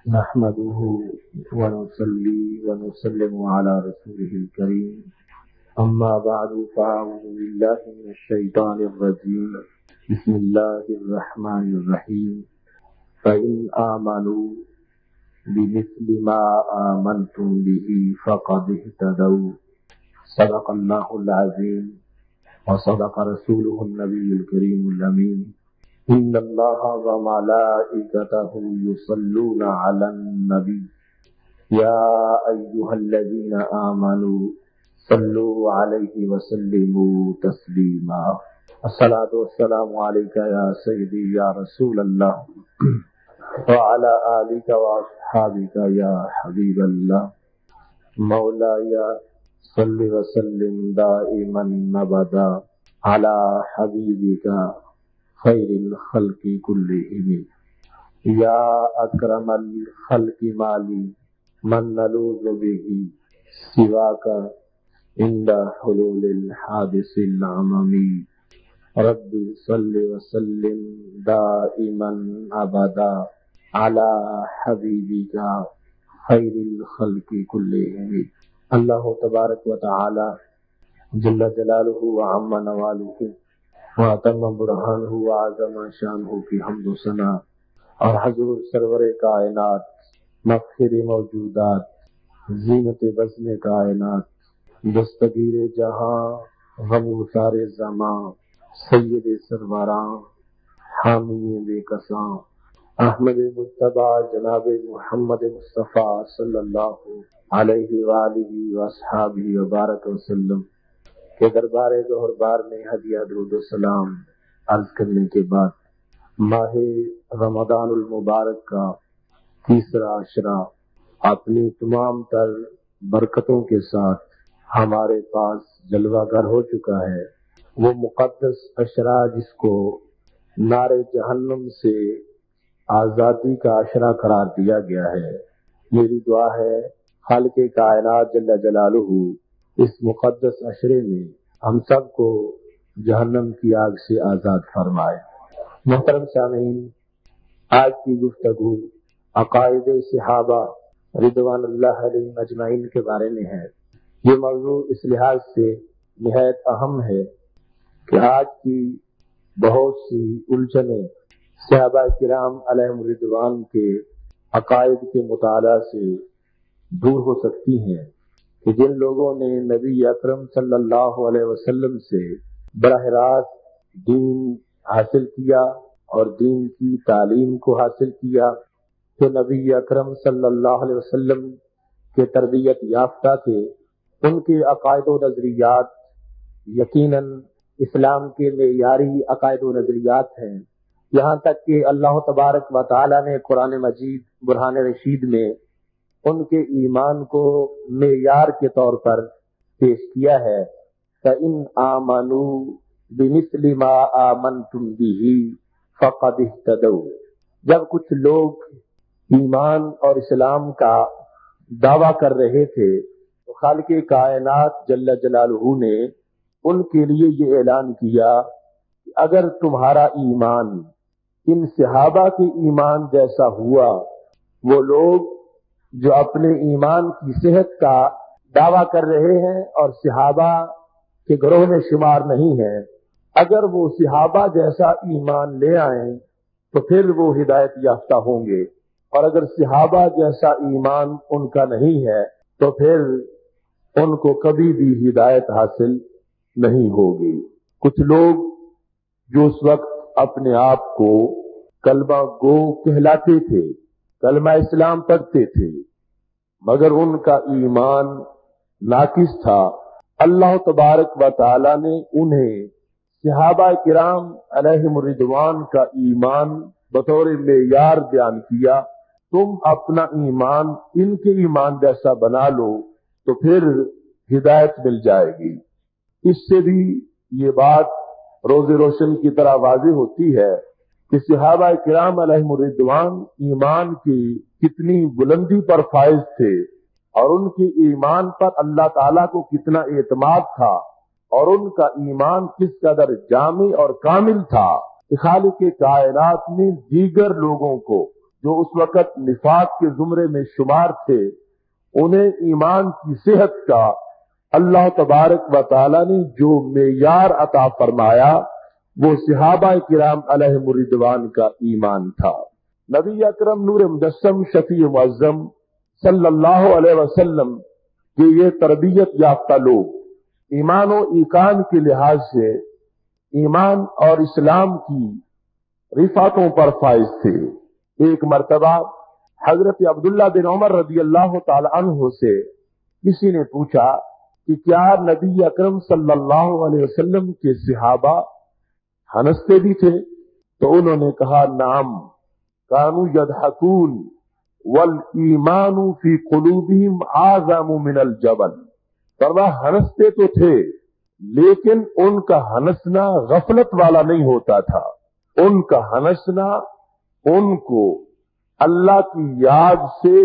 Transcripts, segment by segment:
نحمده ونصلي ونسلم على رسوله الكريم أما بعد فأعوذ بالله من الشيطان الرجيم بسم الله الرحمن الرحيم فإن آمنوا بمثل ما آمنتم به فقد اهتدوا صدق الله العظيم وصدق رسوله النبي الكريم الأمين إن الله وملائكته يصلون على النبي يا أيها الذين آمنوا صلوا عليه وسلموا تسليما الصلاة والسلام عليك يا سيدي يا رسول الله وعلى آلك وأصحابك يا حبيب الله مولاي صل وسلم دائما أبدا على حبيبك خیر الخلق كلهم یا اکرم الخلق مالی من نلوذ به سواک عند حلول الحادث العممی رب صل وسلم دائما ابدا على حبیبک خیر الخلق كلهم۔ اللہ تبارک و تعالی جل جلالہ وعم نوالہ واتم برہانہ وعظم شانہ کی حمد و ثنا اور حضور سرور کائنات مفخر موجودات زینت بزم کائنات دستگیر جہاں غمگسار زماں سید سروراں حامی بے کساں احمد مجتبیٰ جناب محمد مصطفیٰ صلی اللہ علیہ وآلہ واصحابہ وبارک وسلم کے دربار ظہر بار میں ہدیہ درود و سلام عرض کرنے کے بعد ماہ رمضان المبارک کا تیسرا عشرہ اپنی تمام تر برکتوں کے ساتھ ہمارے پاس جلوہ گر ہو چکا ہے۔ وہ مقدس عشرہ جس کو نار جہنم سے آزادی کا عشرہ قرار دیا گیا ہے، میری دعا ہے خالق کائنات جل جلالہ اس مقدس عشرے میں ہم سب کو جہنم کی آگ سے آزاد فرمائے۔ محترم سامعین، آج کی گفتگو عقائد صحابہ رضوان اللہ علیہم اجمعین کے بارے میں ہے۔ یہ موضوع اس لحاظ سے نہایت اہم ہے کہ آج کی بہت سی الجھنیں صحابہ کرام علیہم رضوان کے عقائد کے مطالعہ سے دور ہو سکتی ہیں کہ جن لوگوں نے نبی اکرم صلی اللہ علیہ وسلم سے براہ راست دین حاصل کیا اور دین کی تعلیم کو حاصل کیا، جو نبی اکرم صلی اللہ علیہ وسلم کے تربیت یافتہ تھے، ان کے عقائد و نظریات یقیناً اسلام کے معیاری عقائد و نظریات ہیں، یہاں تک کہ اللہ تبارک و تعالی نے قرآن مجید برہان رشید میں ان کے ایمان کو معیار کے طور پر پیش کیا ہے۔ فَإِنْ آمَنُوا بِمِثْلِ مَا آمَنْتُمْ بِهِ فَقَدِ اهْتَدَوْا۔ جب کچھ لوگ ایمان اور اسلام کا دعویٰ کر رہے تھے تو خالق کائنات جل جلالہ نے ان کے لیے یہ اعلان کیا کہ اگر تمہارا ایمان ان صحابہ کے ایمان جیسا ہوا، وہ لوگ جو اپنے ایمان کی صحت کا دعویٰ کر رہے ہیں اور صحابہ کے گروہ میں شمار نہیں ہیں، اگر وہ صحابہ جیسا ایمان لے آئیں تو پھر وہ ہدایت یافتہ ہوں گے، اور اگر صحابہ جیسا ایمان ان کا نہیں ہے تو پھر ان کو کبھی بھی ہدایت حاصل نہیں ہوگی۔ کچھ لوگ جو اس وقت اپنے آپ کو کلمہ گو کہلاتے تھے، کلمہ اسلام پڑھتے تھے، مگر ان کا ایمان ناقص تھا، اللہ تبارک و تعالی نے انہیں صحابہ کرام علیہم الرضوان کا ایمان بطور معیار بیان کیا۔ تم اپنا ایمان ان کے ایمان جیسا بنا لو تو پھر ہدایت مل جائے گی۔ اس سے بھی یہ بات روز روشن کی طرح واضح ہوتی ہے کہ صحابہ کرام علیہم الرضوان ایمان کی کتنی بلندی پر فائز تھے اور ان کے ایمان پر اللہ تعالیٰ کو کتنا اعتماد تھا اور ان کا ایمان کس قدر جامع اور کامل تھا کہ خالق کائنات نے دیگر لوگوں کو جو اس وقت نفاق کے زمرے میں شمار تھے، انہیں ایمان کی صحت کا اللہ تبارک و تعالی نے جو معیار عطا فرمایا وہ صحابہ کرام علیہم الرضوان کا ایمان تھا۔ نبی اکرم نور مجسم شفیع معظم صلی اللہ علیہ وسلم کہ یہ تربیت یافتہ لوگ ایمان و ایقان کے لحاظ سے ایمان اور اسلام کی رفعتوں پر فائز تھے۔ ایک مرتبہ حضرت عبداللہ بن عمر رضی اللہ تعالی عنہ سے کسی نے پوچھا کہ کیا نبی اکرم صلی اللہ علیہ وسلم کے صحابہ ہنستے بھی تھے؟ تو انہوں نے کہا نعم کانوا یضحکون والایمان فی قلوبہم اعظم من الجبل۔ فرمایا ہنستے تو تھے لیکن ان کا ہنسنا غفلت والا نہیں ہوتا تھا، ان کا ہنسنا ان کو اللہ کی یاد سے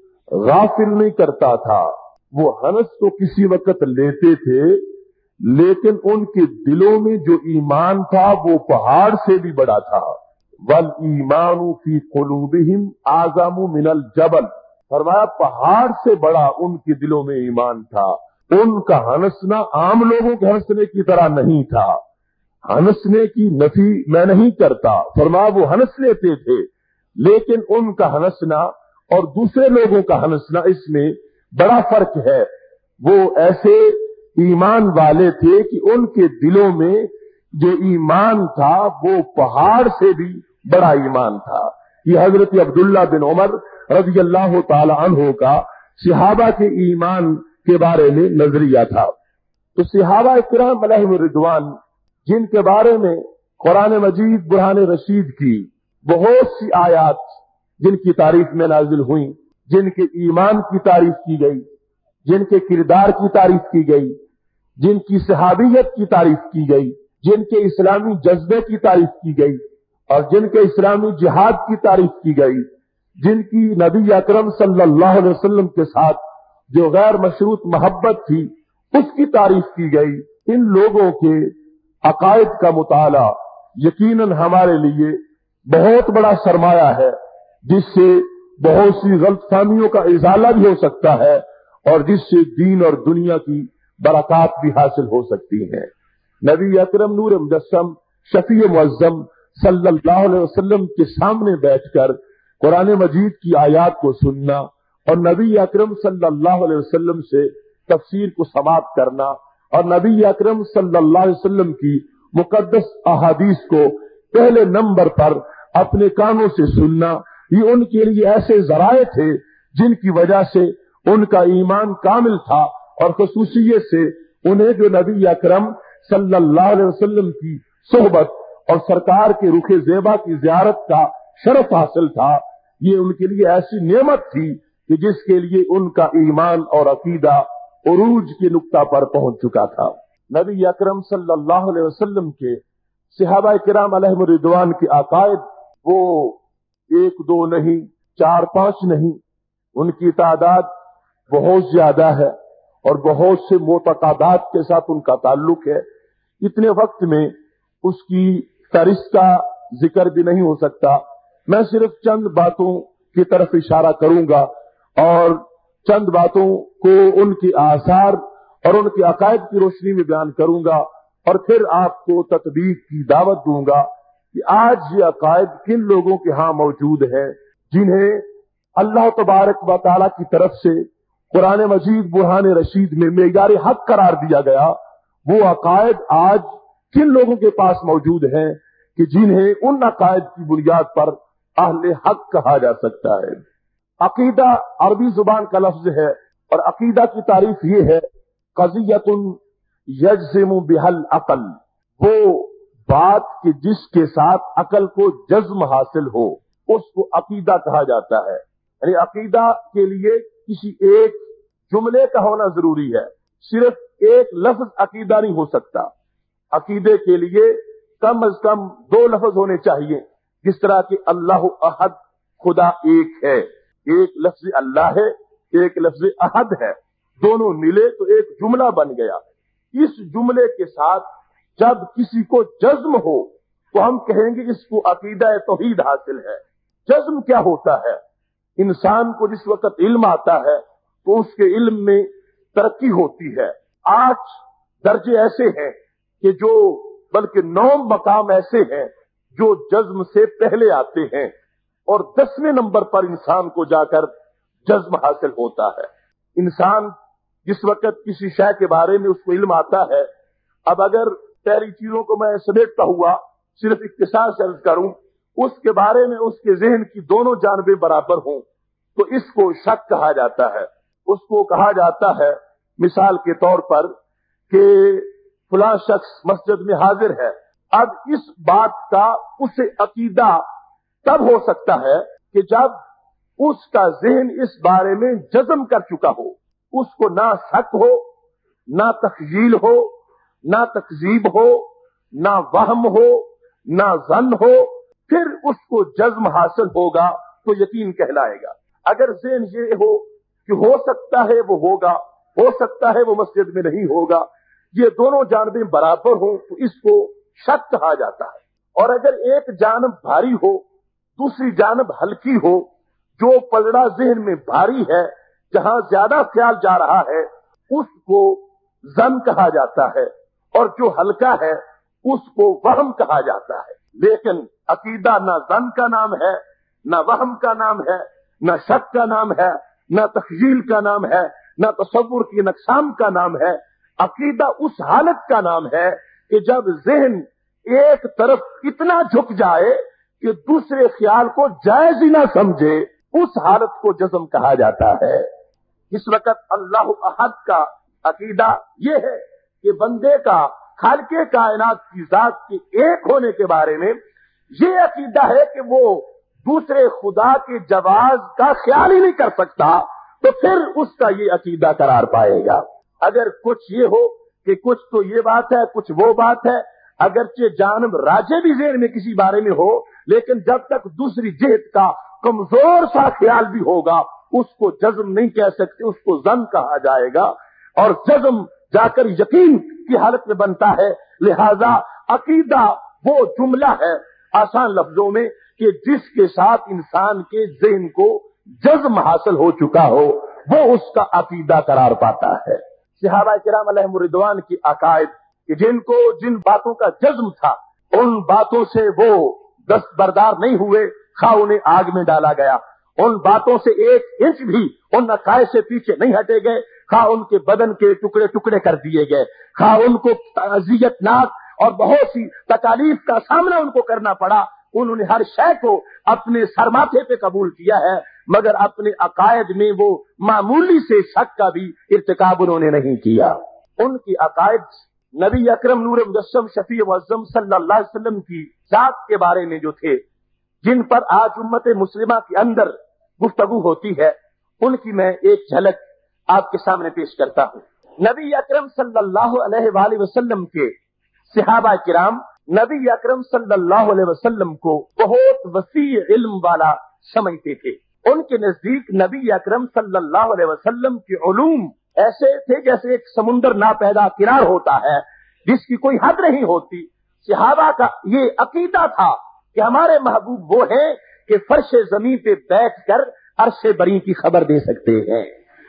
غافل نہیں کرتا تھا۔ وہ ہنس تو کسی وقت لیتے تھے لیکن ان کے دلوں میں جو ایمان تھا وہ پہاڑ سے بھی بڑا تھا۔ وَالْإِيمَانُ فِي قُلُوبِهِمْ أَعْظَمُ مِنَ الْجَبَلِ، فرمایا پہاڑ سے بڑا ان کے دلوں میں ایمان تھا۔ ان کا ہنسنا عام لوگوں کے ہنسنے کی طرح نہیں تھا۔ ہنسنے کی نفی میں نہیں کرتا، فرمایا وہ ہنس لیتے تھے لیکن ان کا ہنسنا اور دوسرے لوگوں کا ہنسنا اس میں بڑا فرق ہے۔ وہ ایسے ایمان والے تھے کہ ان کے دلوں میں جو ایمان تھا وہ پہاڑ سے بھی بڑا ایمان تھا۔ یہ حضرت عبداللہ بن عمر رضی اللہ تعالی عنہ کا صحابہ کے ایمان کے بارے میں نظریہ تھا۔ تو صحابہ کرام علیہم الرضوان جن کے بارے میں قرآن مجید برہان رشید کی بہت سی آیات جن کی تعریف میں نازل ہوئیں، جن کے ایمان کی تعریف کی گئی، جن کے کردار کی تعریف کی گئی، جن کی صحابیت کی تعریف کی گئی، جن کے اسلامی جذبے کی تعریف کی گئی اور جن کے اسلامی جہاد کی تعریف کی گئی، جن کی نبی اکرم صلی اللہ علیہ وسلم کے ساتھ جو غیر مشروط محبت تھی اس کی تعریف کی گئی، ان لوگوں کے عقائد کا مطالعہ یقیناً ہمارے لیے بہت بڑا سرمایہ ہے، جس سے بہت سی غلط فہمیوں کا ازالہ بھی ہو سکتا ہے اور جس سے دین اور دنیا کی برکات بھی حاصل ہو سکتی ہیں۔ نبی اکرم نور مجسم شفیع معظم صلی اللہ علیہ وسلم کے سامنے بیٹھ کر قرآن مجید کی آیات کو سننا اور نبی اکرم صلی اللہ علیہ وسلم سے تفسیر کو سماعت کرنا اور نبی اکرم صلی اللہ علیہ وسلم کی مقدس احادیث کو پہلے نمبر پر اپنے کانوں سے سننا، یہ ان کے لیے ایسے ذرائع تھے جن کی وجہ سے ان کا ایمان کامل تھا اور خصوصیت سے انہیں جو نبی اکرم صلی اللہ علیہ وسلم کی صحبت اور سرکار کے رخ زیبا کی زیارت کا شرف حاصل تھا، یہ ان کے لیے ایسی نعمت تھی کہ جس کے لیے ان کا ایمان اور عقیدہ عروج کے نقطہ پر پہنچ چکا تھا۔ نبی اکرم صلی اللہ علیہ وسلم کے صحابہ کرام علیہم الرضوان کے عقائد وہ ایک دو نہیں، چار پانچ نہیں، ان کی تعداد بہت زیادہ ہے اور بہت سے معتقدات کے ساتھ ان کا تعلق ہے۔ اتنے وقت میں اس کی فہرست کا ذکر بھی نہیں ہو سکتا، میں صرف چند باتوں کی طرف اشارہ کروں گا اور چند باتوں کو ان کے آثار اور ان کے عقائد کی روشنی میں بیان کروں گا اور پھر آپ کو تطبیق کی دعوت دوں گا کہ آج یہ عقائد کن لوگوں کے ہاں موجود ہے جنہیں اللہ تبارک و تعالیٰ کی طرف سے قرآن مجید برہان رشید میں معیار حق قرار دیا گیا، وہ عقائد آج کن لوگوں کے پاس موجود ہیں کہ جنہیں ان عقائد کی بنیاد پر اہل حق کہا جا سکتا ہے۔ عقیدہ عربی زبان کا لفظ ہے اور عقیدہ کی تعریف یہ ہے قضیۃ یجزم بها العقل، وہ بات کہ جس کے ساتھ عقل کو جزم حاصل ہو اس کو عقیدہ کہا جاتا ہے۔ یعنی عقیدہ کے لیے کسی ایک جملے کا ہونا ضروری ہے، صرف ایک لفظ عقیدہ نہیں ہو سکتا۔ عقیدے کے لیے کم از کم دو لفظ ہونے چاہیے، جس طرح کہ اللہ احد، خدا ایک ہے، ایک لفظ اللہ ہے، ایک لفظ احد ہے، دونوں ملے تو ایک جملہ بن گیا۔ اس جملے کے ساتھ جب کسی کو جزم ہو تو ہم کہیں گے اس کو عقیدہ توحید حاصل ہے۔ جزم کیا ہوتا ہے؟ انسان کو جس وقت علم آتا ہے تو اس کے علم میں ترقی ہوتی ہے. 8 درجے ایسے ہیں کہ جو بلکہ 9 مقام ایسے ہیں جو جزم سے پہلے آتے ہیں اور 10ویں نمبر پر انسان کو جا کر جزم حاصل ہوتا ہے. انسان جس وقت کسی شے کے بارے میں اس کو علم آتا ہے، اب اگر پہلی چیزوں کو میں سمیٹتا ہوا صرف اختصار سے عرض کروں، اس کے بارے میں اس کے ذہن کی دونوں جانبیں برابر ہوں تو اس کو شک کہا جاتا ہے. اس کو کہا جاتا ہے مثال کے طور پر کہ فلاں شخص مسجد میں حاضر ہے. اب اس بات کا اسے عقیدہ تب ہو سکتا ہے کہ جب اس کا ذہن اس بارے میں جزم کر چکا ہو، اس کو نہ شک ہو، نہ تخیل ہو، نہ تکذیب ہو، نہ وہم ہو، نہ ظن ہو، پھر اس کو جزم حاصل ہوگا تو یقین کہلائے گا. اگر ذہن یہ ہو کہ ہو سکتا ہے وہ ہوگا، ہو سکتا ہے وہ مسجد میں نہیں ہوگا، یہ دونوں جانبیں برابر ہوں تو اس کو شک کہا جاتا ہے. اور اگر ایک جانب بھاری ہو دوسری جانب ہلکی ہو، جو پلڑا ذہن میں بھاری ہے جہاں زیادہ خیال جا رہا ہے اس کو ظن کہا جاتا ہے، اور جو ہلکا ہے اس کو وہم کہا جاتا ہے. لیکن عقیدہ نہ ظن کا نام ہے، نہ وہم کا نام ہے، نہ شک کا نام ہے، نہ تخیل کا نام ہے، نہ تصور کی اقسام کا نام ہے. عقیدہ اس حالت کا نام ہے کہ جب ذہن ایک طرف اتنا جھک جائے کہ دوسرے خیال کو جائز ہی نہ سمجھے، اس حالت کو جزم کہا جاتا ہے. اس وقت اللہ احد کا عقیدہ یہ ہے کہ بندے کا خالق کائنات کی ذات کے ایک ہونے کے بارے میں یہ عقیدہ ہے کہ وہ دوسرے خدا کے جواز کا خیال ہی نہیں کر سکتا، تو پھر اس کا یہ عقیدہ قرار پائے گا. اگر کچھ یہ ہو کہ کچھ تو یہ بات ہے کچھ وہ بات ہے، اگرچہ جانب راجے بھی ذہن میں کسی بارے میں ہو، لیکن جب تک دوسری جہت کا کمزور سا خیال بھی ہوگا اس کو جزم نہیں کہہ سکتے، اس کو ظن کہا جائے گا، اور جزم جا کر یقین کی حالت میں بنتا ہے. لہذا عقیدہ وہ جملہ ہے آسان لفظوں میں کہ جس کے ساتھ انسان کے ذہن کو جزم حاصل ہو چکا ہو وہ اس کا عقیدہ قرار پاتا ہے. صحابہ کرام علیہم رضوان کی عقائد کہ جن کو جن باتوں کا جزم تھا ان باتوں سے وہ دستبردار نہیں ہوئے، خواہ انہیں آگ میں ڈالا گیا. ان باتوں سے 1 انچ بھی ان عقائد سے پیچھے نہیں ہٹے گئے، خواہ ان کے بدن کے ٹکڑے ٹکڑے کر دیے گئے، خواہ ان کو اذیت ناک اور بہت سی تکالیف کا سامنا ان کو کرنا پڑا. انہوں نے ہر شے کو اپنے سر ماتھے پہ قبول کیا ہے، مگر اپنے عقائد میں وہ معمولی سے شک کا بھی ارتکاب انہوں نے نہیں کیا. ان کی عقائد نبی اکرم نور مجسم شفیع معظم صلی اللہ علیہ وسلم کی ذات کے بارے میں جو تھے، جن پر آج امت مسلمہ کے اندر گفتگو ہوتی ہے، ان کی میں ایک جھلک آپ کے سامنے پیش کرتا ہوں. نبی اکرم صلی اللہ علیہ وآلہ وسلم کے صحابہ کرام نبی اکرم صلی اللہ علیہ وسلم کو بہت وسیع علم والا سمجھتے تھے. ان کے نزدیک نبی اکرم صلی اللہ علیہ وسلم کے علوم ایسے تھے جیسے ایک سمندر ناپیدا کنار ہوتا ہے جس کی کوئی حد نہیں ہوتی. صحابہ کا یہ عقیدہ تھا کہ ہمارے محبوب وہ ہیں کہ فرش زمین پہ بیٹھ کر عرش بری کی خبر دے سکتے ہیں،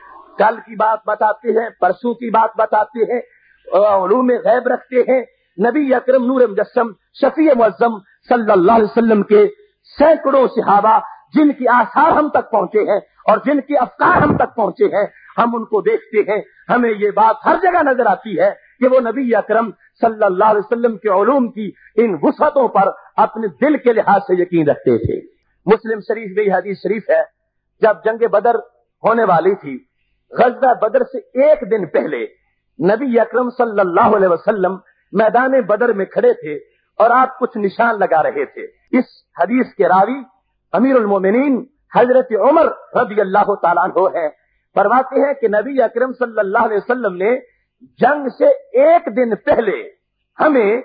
کل کی بات بتاتے ہیں، پرسوں کی بات بتاتے ہیں، علوم غیب رکھتے ہیں. نبی اکرم نور مجسم شفیع معظم صلی اللہ علیہ وسلم کے سینکڑوں صحابہ جن کی آثار ہم تک پہنچے ہیں اور جن کی افکار ہم تک پہنچے ہیں، ہم ان کو دیکھتے ہیں، ہمیں یہ بات ہر جگہ نظر آتی ہے کہ وہ نبی اکرم صلی اللہ علیہ وسلم کے علوم کی ان وسعتوں پر اپنے دل کے لحاظ سے یقین رکھتے تھے. مسلم شریف میں یہ حدیث شریف ہے، جب جنگ بدر ہونے والی تھی، غزوہ بدر سے 1 دن پہلے نبی اکرم صلی اللہ علیہ وسلم میدان بدر میں کھڑے تھے اور آپ کچھ نشان لگا رہے تھے. اس حدیث کے راوی امیر المومنین حضرت عمر رضی اللہ تعالیٰ عنہ ہیں. فرماتے ہیں کہ نبی اکرم صلی اللہ علیہ وسلم نے جنگ سے 1 دن پہلے ہمیں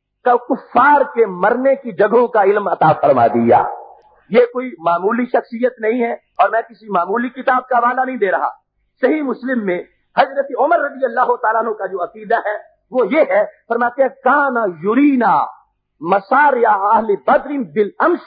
کفار کے مرنے کی جگہوں کا علم عطا فرما دیا. یہ کوئی معمولی شخصیت نہیں ہے اور میں کسی معمولی کتاب کا حوالہ نہیں دے رہا. صحیح مسلم میں حضرت عمر رضی اللہ تعالیٰ عنہ کا جو عقیدہ ہے وہ یہ ہے، فرماتے ہیں کانا یورینا مسارع اہل بدر بالامس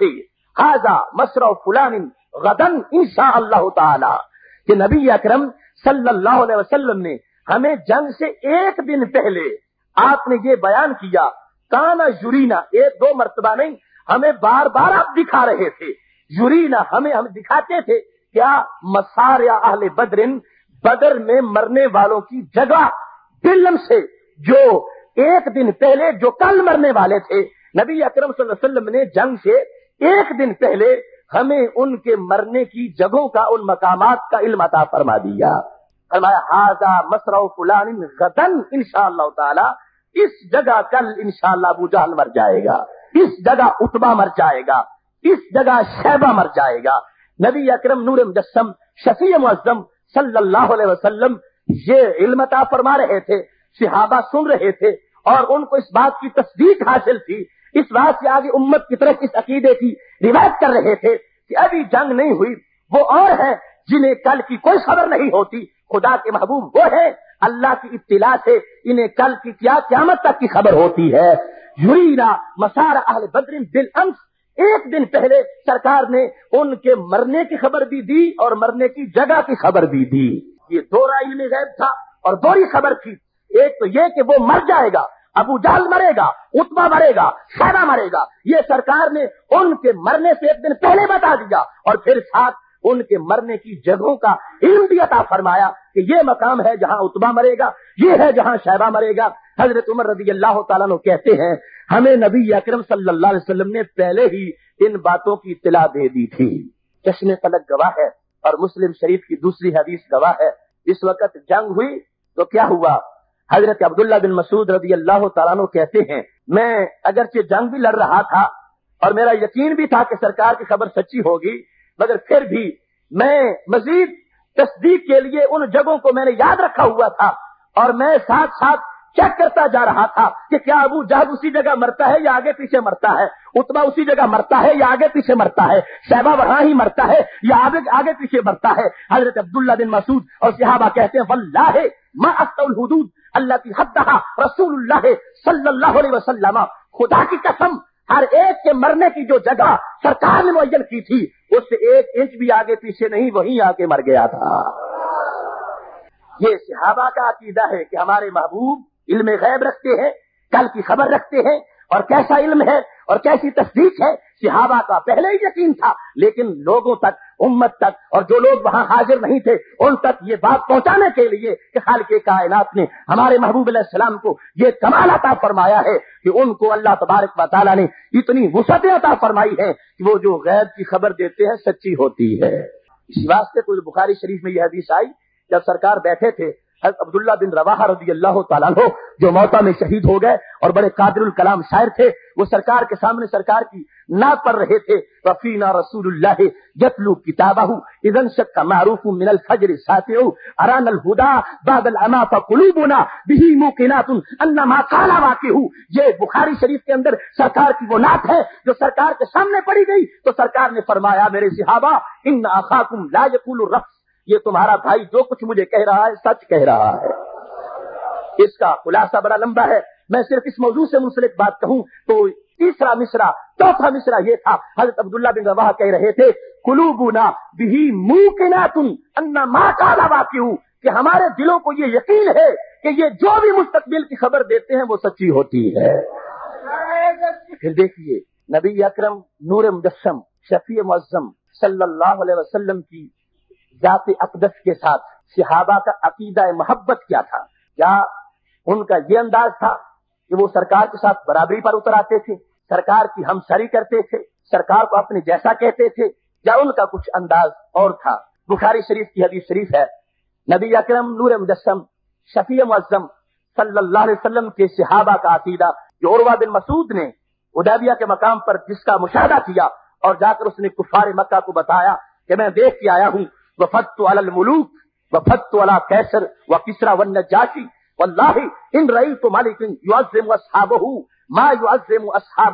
ھذا مسرع فلان غدن انشاء اللہ تعالی، کہ نبی اکرم صلی اللہ علیہ وسلم نے ہمیں جنگ سے ایک دن پہلے آپ نے یہ بیان کیا، کانا یرینا، ایک دو مرتبہ نہیں، ہمیں بار بار آپ دکھا رہے تھے، یرینا ہمیں دکھاتے تھے کیا، مسارع اہل بدر، بدر میں مرنے والوں کی جگہ بلم سے، جو ایک دن پہلے جو کل مرنے والے تھے، نبی اکرم صلی اللہ علیہ وسلم نے جنگ سے ایک دن پہلے ہمیں ان کے مرنے کی جگہوں کا، ان مقامات کا علم عطا فرما دیا۔ فرمایا ھذا مسرع فلان غدن انشاءاللہ تعالی، اس جگہ کل انشاءاللہ ابو جہل مر جائے گا، اس جگہ عتبہ مر جائے گا، اس جگہ شیبہ مر جائے گا۔ نبی اکرم نور مجسم شفیع معظم صلی اللہ علیہ وسلم یہ علم عطا فرما رہے تھے، صحابہ سن رہے تھے، اور ان کو اس بات کی تصدیق حاصل تھی، اس بات سے آگے امت کی طرف اس عقیدے کی روایت کر رہے تھے کہ ابھی جنگ نہیں ہوئی، وہ اور ہیں جنہیں کل کی کوئی خبر نہیں ہوتی، خدا کے محبوب وہ ہیں اللہ کی اطلاع سے انہیں کل کی کیا قیامت تک کی خبر ہوتی ہے۔ یرینا مسار اہل بدر بالامس، ایک دن پہلے سرکار نے ان کے مرنے کی خبر بھی دی اور مرنے کی جگہ کی خبر بھی دی۔ یہ دورہ علم غیب تھا اور دوہری خبر تھی، ایک تو یہ کہ وہ مر جائے گا، ابو جہل مرے گا، عتبہ مرے گا، شیبہ مرے گا، یہ سرکار نے ان کے مرنے سے ایک دن پہلے بتا دیا، اور پھر ساتھ ان کے مرنے کی جگہوں کا علم بھی عطا فرمایا کہ یہ مقام ہے جہاں عتبہ مرے گا، یہ ہے جہاں شیبہ مرے گا۔ حضرت عمر رضی اللہ تعالیٰ عنہ کہتے ہیں ہمیں نبی اکرم صلی اللہ علیہ وسلم نے پہلے ہی ان باتوں کی اطلاع دے دی تھی۔ چشم فلک گواہ ہے اور مسلم شریف کی دوسری حدیث گواہ ہے۔ اس وقت جنگ ہوئی تو کیا ہوا، حضرت عبداللہ بن مسعود رضی اللہ تعالیٰ عنہ کہتے ہیں میں اگرچہ جنگ بھی لڑ رہا تھا اور میرا یقین بھی تھا کہ سرکار کی خبر سچی ہوگی، مگر پھر بھی میں مزید تصدیق کے لیے ان جگہوں کو میں نے یاد رکھا ہوا تھا، اور میں ساتھ ساتھ چیک کرتا جا رہا تھا کہ کیا ابو جہل اسی جگہ مرتا ہے یا آگے پیچھے مرتا ہے، عتبہ اسی جگہ مرتا ہے یا آگے پیچھے مرتا ہے، شیبہ وہاں ہی مرتا ہے یا آگے پیچھے مرتا ہے۔ حضرت عبداللہ بن مسعود اور صحابہ کہتے ہیں واللہ ما اقطع الحدود التي حدها رسول اللہ صلی اللہ علیہ وسلم، خدا کی قسم ہر ایک کے مرنے کی جو جگہ سرکار نے معین کی تھی اس سے ایک انچ بھی آگے پیچھے نہیں، وہیں آ کے مر گیا تھا۔ یہ صحابہ کا عقیدہ ہے کہ ہمارے محبوب علم غیب رکھتے ہیں، کل کی خبر رکھتے ہیں، اور کیسا علم ہے اور کیسی تصدیق ہے، صحابہ کا پہلے ہی یقین تھا، لیکن لوگوں تک، امت تک، اور جو لوگ وہاں حاضر نہیں تھے ان تک یہ بات پہنچانے کے لیے کہ خالق کائنات نے ہمارے محبوب علیہ السلام کو یہ کمال عطا فرمایا ہے کہ ان کو اللہ تبارک و تعالیٰ نے اتنی وسعتیں عطا فرمائی ہے کہ وہ جو غیب کی خبر دیتے ہیں سچی ہوتی ہے۔ اسی واسطے کوئی بخاری شریف میں یہ حدیث آئی، جب سرکار بیٹھے تھے حضرت عبداللہ بن رواحہ رضی اللہ تعالیٰ عنہ جو موتا میں شہید ہو گئے اور بڑے قادر الکلام شاعر تھے، وہ سرکار کے سامنے سرکار کی نعت پڑھ رہے تھے، وفینا رسول اللہ یتلو کتابہ اذا انشق معروف من الفجر ساتع ارانا الهدى بعد العمى فقلوبنا به موقنات ان ما قال واقع۔ یہ بخاری شریف کے اندر سرکار کی وہ نعت ہے جو سرکار کے سامنے پڑھی گئی تو سرکار نے فرمایا میرے صحابہ ان اخاکم لا یقول الرفض، یہ تمہارا بھائی جو کچھ مجھے کہہ رہا ہے سچ کہہ رہا ہے۔ اس کا خلاصہ بڑا لمبا ہے، میں صرف اس موضوع سے منسلک بات کہوں تو تیسرا مصرع، چوتھا مصرع یہ تھا، حضرت عبداللہ بن رواحہ کہہ رہے تھے قلوبنا به موقنات ان ما قال واقع، کہ ہمارے دلوں کو یہ یقین ہے کہ یہ جو بھی مستقبل کی خبر دیتے ہیں وہ سچی ہوتی ہے۔ پھر دیکھیے نبی اکرم نور مجسم شفیع معظم صلی اللہ علیہ وسلم کی ذات اقدس کے ساتھ صحابہ کا عقیدہ محبت کیا تھا؟ کیا ان کا یہ انداز تھا کہ وہ سرکار کے ساتھ برابری پر اتر آتے تھے، سرکار کی ہمسری کرتے تھے، سرکار کو اپنے جیسا کہتے تھے، یا ان کا کچھ انداز اور تھا؟ بخاری شریف کی حدیث شریف ہے، نبی اکرم نور مجسم شفیع معظم صلی اللہ علیہ وسلم کے صحابہ کا عقیدہ جو عروہ بن مسعود نے حدیبیہ کے مقام پر جس کا مشاہدہ کیا اور جا کر اس نے کفار مکہ کو بتایا کہ میں دیکھ کے آیا ہوں، وفدت علی الملوک وفدت علی کیسر وکسرا والنجاشی واللہ ان رأیت ملک یعظم اصحابہ ما یعظم اصحاب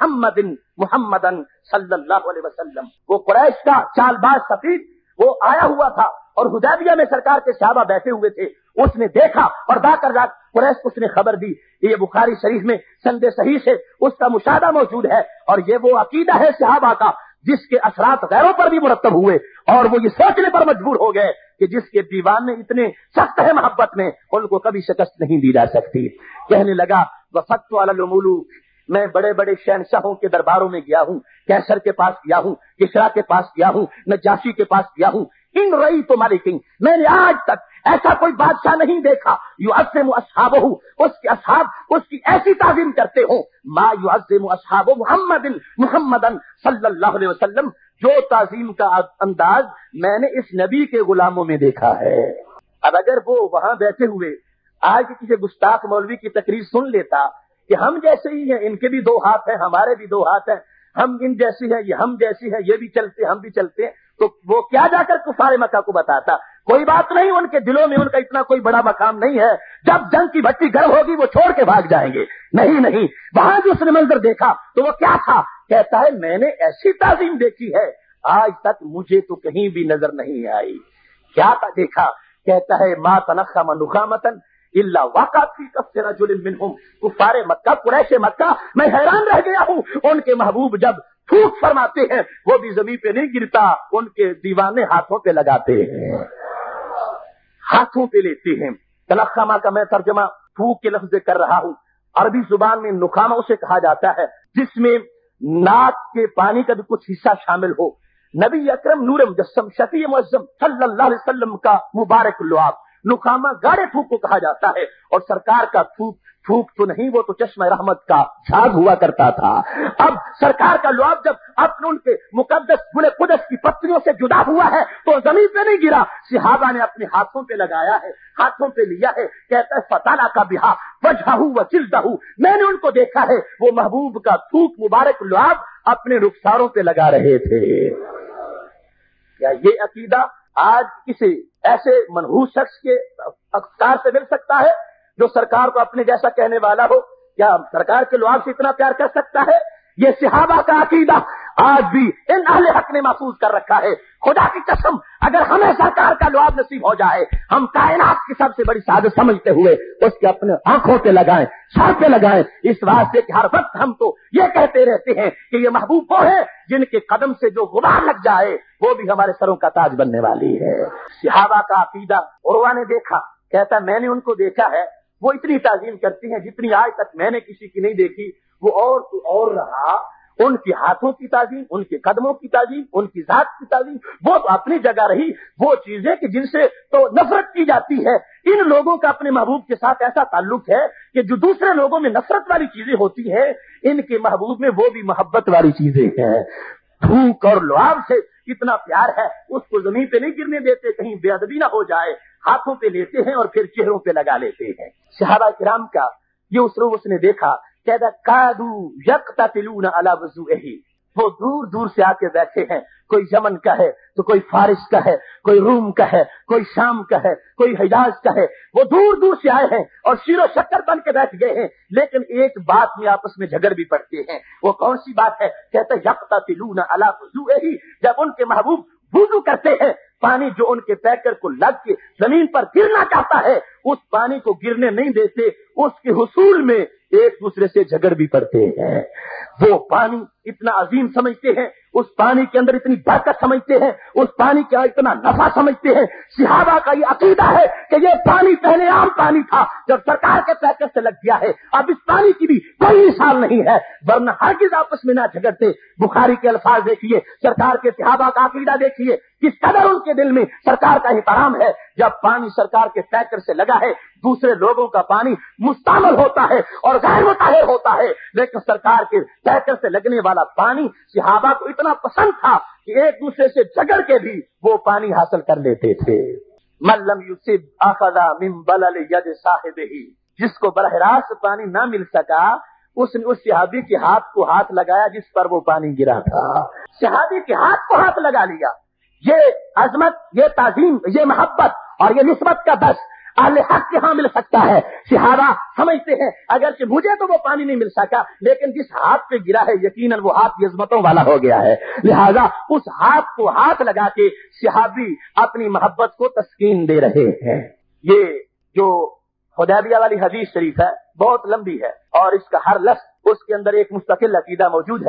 محمدا صلی اللہ علیہ وسلم۔ وہ قریش کا چال باز سفید وہ آیا ہوا تھا اور حدیبیہ میں سرکار کے صحابہ بیٹھے ہوئے تھے، اس نے دیکھا اور جا کر قریش کو اس نے خبر دی۔ یہ بخاری شریف میں سند صحیح سے اس کا مشاہدہ موجود ہے، اور یہ وہ عقیدہ ہے صحابہ کا جس کے اثرات غیروں پر بھی مرتب ہوئے اور وہ یہ سوچنے پر مجبور ہو گئے کہ جس کے دیوانے اتنے سخت ہے محبت میں ان کو کبھی شکست نہیں دی جا سکتی. کہنے لگا وفدت علی الملوک، میں بڑے بڑے شہنشاہوں کے درباروں میں گیا ہوں، کیسر کے پاس گیا ہوں، کسرا کے پاس گیا ہوں، نجاشی کے پاس گیا ہوں. ان رئی تو مالکین، میں نے آج تک ایسا کوئی بادشاہ نہیں دیکھا یعظم اصحابہ، اس کے اصحاب اس کی ایسی تعظیم کرتے ہوں ما یعظم اصحاب محمدن صلی اللہ علیہ وسلم، جو تعظیم کا انداز میں نے اس نبی کے غلاموں میں دیکھا ہے. اب اگر وہ وہاں بیٹھے ہوئے آج کسی گستاخ مولوی کی تقریر سن لیتا کہ ہم جیسے ہی ہیں، ان کے بھی 2 ہاتھ ہیں، ہمارے بھی 2 ہاتھ ہیں، ہم ان جیسی ہیں، یہ ہم جیسی ہیں، یہ بھی چلتے ہم بھی چلتے ہیں، تو وہ کیا جا کر کفار مکہ کو بتاتا؟ کوئی بات نہیں، ان کے دلوں میں ان کا اتنا کوئی بڑا مقام نہیں ہے، جب جنگ کی بھٹی گرم ہوگی وہ چھوڑ کے بھاگ جائیں گے. نہیں، وہاں جو اس نے منظر دیکھا تو وہ کیا تھا؟ کہتا ہے میں نے ایسی تعظیم دیکھی ہے آج تک مجھے تو کہیں بھی نظر نہیں آئی. کیا تھا دیکھا؟ کہتا ہے ما تنخم نخامتن الا وقعت فی کف رجل منہم، کفار مکہ، قریش مکہ، میں حیران رہ گیا ہوں. ان کے محبوب جب تھوک فرماتے ہیں وہ بھی زمین پہ نہیں گرتا، ان کے دیوانے ہاتھوں پہ لگاتے ہیں، ہاتھوں پہ لیتے ہیں. تنخامہ کا میں ترجمہ تھوک کے لفظ کر رہا ہوں. عربی زبان میں نخامہ اسے کہا جاتا ہے جس میں ناک کے پانی کا بھی کچھ حصہ شامل ہو. نبی اکرم نور مجسم شفیع معظم صلی اللہ علیہ وسلم کا مبارک لعاب نخامہ گاڑے تھوک کو کہا جاتا ہے. اور سرکار کا تھوک تو نہیں، وہ تو چشمہ رحمت کا جھاگ ہوا کرتا تھا. اب سرکار کا لعاب جب اپنے ان کے مقدس گل قدس کی پتریوں سے جدا ہوا ہے تو زمین پہ نہیں گرا، صحابہ نے اپنے ہاتھوں پہ لگایا ہے، ہاتھوں پہ لیا ہے. کہتا ہے فتالا کا بہا وجہہ و جلدہ، میں نے ان کو دیکھا ہے وہ محبوب کا تھوک مبارک لعاب اپنے رخساروں پہ لگا رہے تھے. کیا یہ عقیدہ آج کسی ایسے منحوس شخص کے افکار سے مل سکتا ہے جو سرکار کو اپنے جیسا کہنے والا ہو؟ کیا سرکار کے لعاب سے اتنا پیار کر سکتا ہے؟ یہ صحابہ کا عقیدہ آج بھی ان اہل حق نے محفوظ کر رکھا ہے. خدا کی قسم اگر ہمیں سرکار کا لعاب نصیب ہو جائے، ہم کائنات کی سب سے بڑی سعادت سمجھتے ہوئے اس کے اپنے آنکھوں پہ لگائیں، سر پہ لگائیں، اس واسطے کہ ہر وقت ہم تو یہ کہتے رہتے ہیں کہ یہ محبوب وہ ہے جن کے قدم سے جو غبار لگ جائے وہ بھی ہمارے سروں کا تاج بننے والی ہے. صحابہ کا عقیدہ عروہ نے دیکھا، کہتا میں نے ان کو دیکھا ہے وہ اتنی تعظیم کرتی ہیں جتنی آج تک میں نے کسی کی نہیں دیکھی. وہ اور تو اور رہا، ان کے ہاتھوں کی تعظیم، ان کے قدموں کی تعظیم، ان کی ذات کی تعظیم وہ تو اپنی جگہ رہی. وہ چیزیں کہ جن سے تو نفرت کی جاتی ہے، ان لوگوں کا اپنے محبوب کے ساتھ ایسا تعلق ہے کہ جو دوسرے لوگوں میں نفرت والی چیزیں ہوتی ہیں ان کے محبوب میں وہ بھی محبت والی چیزیں ہیں. تھوک اور لعاب سے اتنا پیار ہے اس کو زمین پہ نہیں گرنے دیتے کہیں بے ادبی نہ ہو جائے، ہاتھوں پہ لیتے ہیں اور پھر چہروں پہ لگا لیتے ہیں. صحابہ کرام کا یہ اسلوب اس نے دیکھا، کہتا کادو یقتتلون علی وضوئہ، وہ دور دور سے آ کے بیٹھے ہیں. کوئی یمن کا ہے تو کوئی فارس کا ہے، کوئی روم کا ہے، کوئی شام کا ہے، کوئی حجاز کا ہے. وہ دور دور سے آئے ہیں اور شیر و شکر بن کے بیٹھ گئے ہیں، لیکن ایک بات میں آپس میں جھگڑ بھی پڑتے ہیں. وہ کون سی بات ہے؟ کہتا یقتتلون علی وضوئہ، جب ان کے محبوب وضو کرتے ہیں پانی جو ان کے پیکر کو لگ کے زمین پر گرنا چاہتا ہے اس پانی کو گرنے نہیں دیتے، اس کے حصول میں ایک دوسرے سے جھگڑ بھی پڑتے ہیں. وہ پانی اتنا عظیم سمجھتے ہیں، اس پانی کے اندر اتنی برکت سمجھتے ہیں، اس پانی کا اتنا نفع سمجھتے ہیں. صحابہ کا یہ عقیدہ ہے کہ یہ پانی پہلے عام پانی تھا، جب سرکار کے پیکر سے لگ گیا ہے اب اس پانی کی بھی کوئی مثال نہیں ہے، ورنہ ہرگز آپس میں نہ جھگڑتے. بخاری کے الفاظ دیکھیے، سرکار کے صحابہ کا عقیدہ دیکھیے، کس قدر ان کے دل میں سرکار کا احترام ہے. جب پانی سرکار کے پیکر سے لگا ہے دوسرے لوگوں کا پانی مستعمل ہوتا ہے اور غیر مطہر ہوتا ہے، لیکن سرکار کے پیکر سے لگنے والا پانی صحابہ کو اتنا پسند تھا کہ ایک دوسرے سے جھگڑ کے بھی وہ پانی حاصل کر لیتے تھے. من لم یصب اخذ من بلل ید صاحبہ، جس کو براہ راست پانی نہ مل سکا اس نے اس صحابی کے ہاتھ کو ہاتھ لگایا جس پر وہ پانی گرا تھا. صحابی کے ہاتھ کو ہاتھ لگا لیا. یہ عظمت، یہ تعظیم، یہ محبت اور یہ نسبت کا درس اہل حق کے ہاں مل سکتا ہے. صحابہ سمجھتے ہیں اگرچہ مجھے تو وہ پانی نہیں مل سکا لیکن جس ہاتھ پہ گرا ہے یقیناً وہ ہاتھ عظمتوں والا ہو گیا ہے، لہذا اس ہاتھ کو ہاتھ لگا کے صحابی اپنی محبت کو تسکین دے رہے ہیں. یہ جو حدیبیہ والی حدیث شریف ہے بہت لمبی ہے اور اس کا ہر لفظ اس کے اندر ایک مستقل عقیدہ موجود ہے.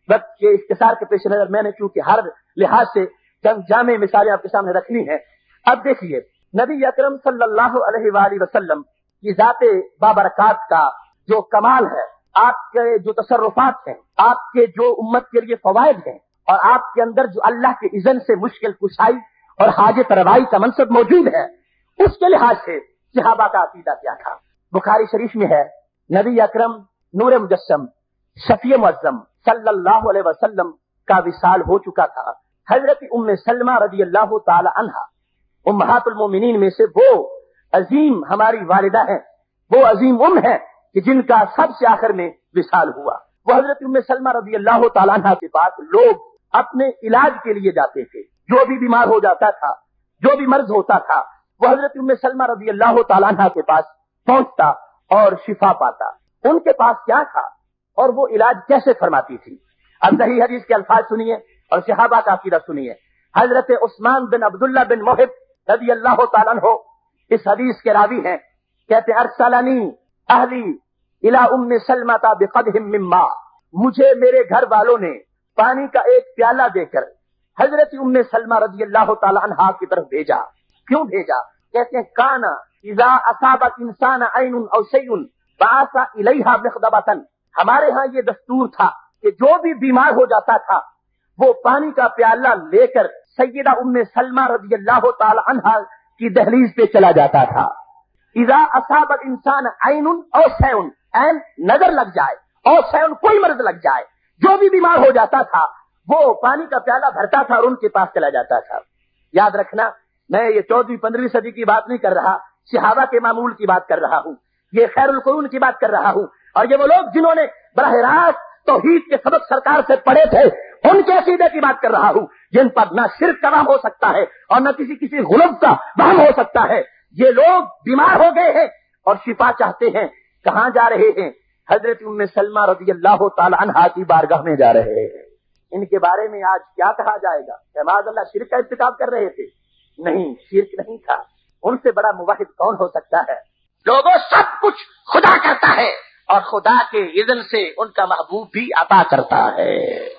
وقت کے اختصار کے پیش نظر میں نے چونکہ ہر لحاظ سے چند جامع مثالیں آپ کے سامنے رکھنی ہیں. اب دیکھیے نبی اکرم صلی اللہ علیہ وآلہ وسلم کی ذات بابرکات کا جو کمال ہے، آپ کے جو تصرفات ہیں، آپ کے جو امت کے لیے فوائد ہیں، اور آپ کے اندر جو اللہ کے اذن سے مشکل کشائی اور حاجت روائی کا منصب موجود ہے، اس کے لحاظ سے صحابہ کا عقیدہ کیا تھا. بخاری شریف میں ہے نبی اکرم نور مجسم شفیع معظم صلی اللہ علیہ وسلم کا وصال ہو چکا تھا. حضرت ام سلمہ رضی اللہ تعالی عنہا امہات المومنین میں سے وہ عظیم ہماری والدہ ہیں، وہ عظیم ہے کہ جن کا سب سے آخر میں وصال ہوا. وہ حضرت ام سلمہ رضی اللہ تعالی عنہا کے پاس لوگ اپنے علاج کے لیے جاتے تھے. جو بھی بیمار ہو جاتا تھا، جو بھی مرض ہوتا تھا، وہ حضرت ام سلمہ رضی اللہ تعالی عنہا کے پاس پہنچتا اور شفا پاتا. ان کے پاس کیا تھا اور وہ علاج کیسے فرماتی تھی؟ اب صحیح حدیث کے الفاظ سنیے اور صحابہ کا عقیدہ سنیے. حضرت عثمان بن عبداللہ بن محب رضی اللہ تعالیٰ عنہ اس حدیث کے راوی ہیں. کہتے ارسلنی اہلی الی ام سلمہ بقدح من ماء، مجھے میرے گھر والوں نے پانی کا ایک پیالہ دے کر حضرت ام سلمہ رضی اللہ تعالیٰ عنہا کی طرف بھیجا. کیوں بھیجا؟ کہتے ہیں کانا اذا اصابت انسان عین او شیء بعث الیہا مخدبۃ، ہمارے ہاں یہ دستور تھا کہ جو بھی بیمار ہو جاتا تھا وہ پانی کا پیالہ لے کر سیدہ ام سلمہ رضی اللہ تعالی عنہا کی دہلیز پہ چلا جاتا تھا. اذا اصابت انسان عین او شیء، عین نظر لگ جائے اور شیء کوئی مرض لگ جائے، جو بھی بیمار ہو جاتا تھا وہ پانی کا پیالہ بھرتا تھا اور ان کے پاس چلا جاتا تھا. یاد رکھنا میں یہ 14ویں 15ویں صدی کی بات نہیں کر رہا، صحابہ کے معمول کی بات کر رہا ہوں، یہ خیر القرون کی بات کر رہا ہوں. اور یہ وہ لوگ جنہوں نے براہ راست توحید کے سبق سرکار سے پڑھے تھے، ان کے عقیدے کی بات کر رہا ہوں، جن پر نہ شرک کا وہم ہو سکتا ہے اور نہ کسی غلط کا وہم ہو سکتا ہے. یہ لوگ بیمار ہو گئے ہیں اور شفا چاہتے ہیں. کہاں جا رہے ہیں؟ حضرت ام سلمہ رضی اللہ تعالی عنہا کی بارگاہ میں جا رہے ہیں. ان کے بارے میں آج کیا کہا جائے گا کہ معاذ اللہ شرک کا ارتکاب کر رہے تھے؟ نہیں، شرک نہیں تھا. ان سے بڑا موحد کون ہو سکتا ہے؟ لوگوں سب کچھ خدا کرتا ہے اور خدا کے اذن سے ان کا محبوب بھی عطا کرتا ہے.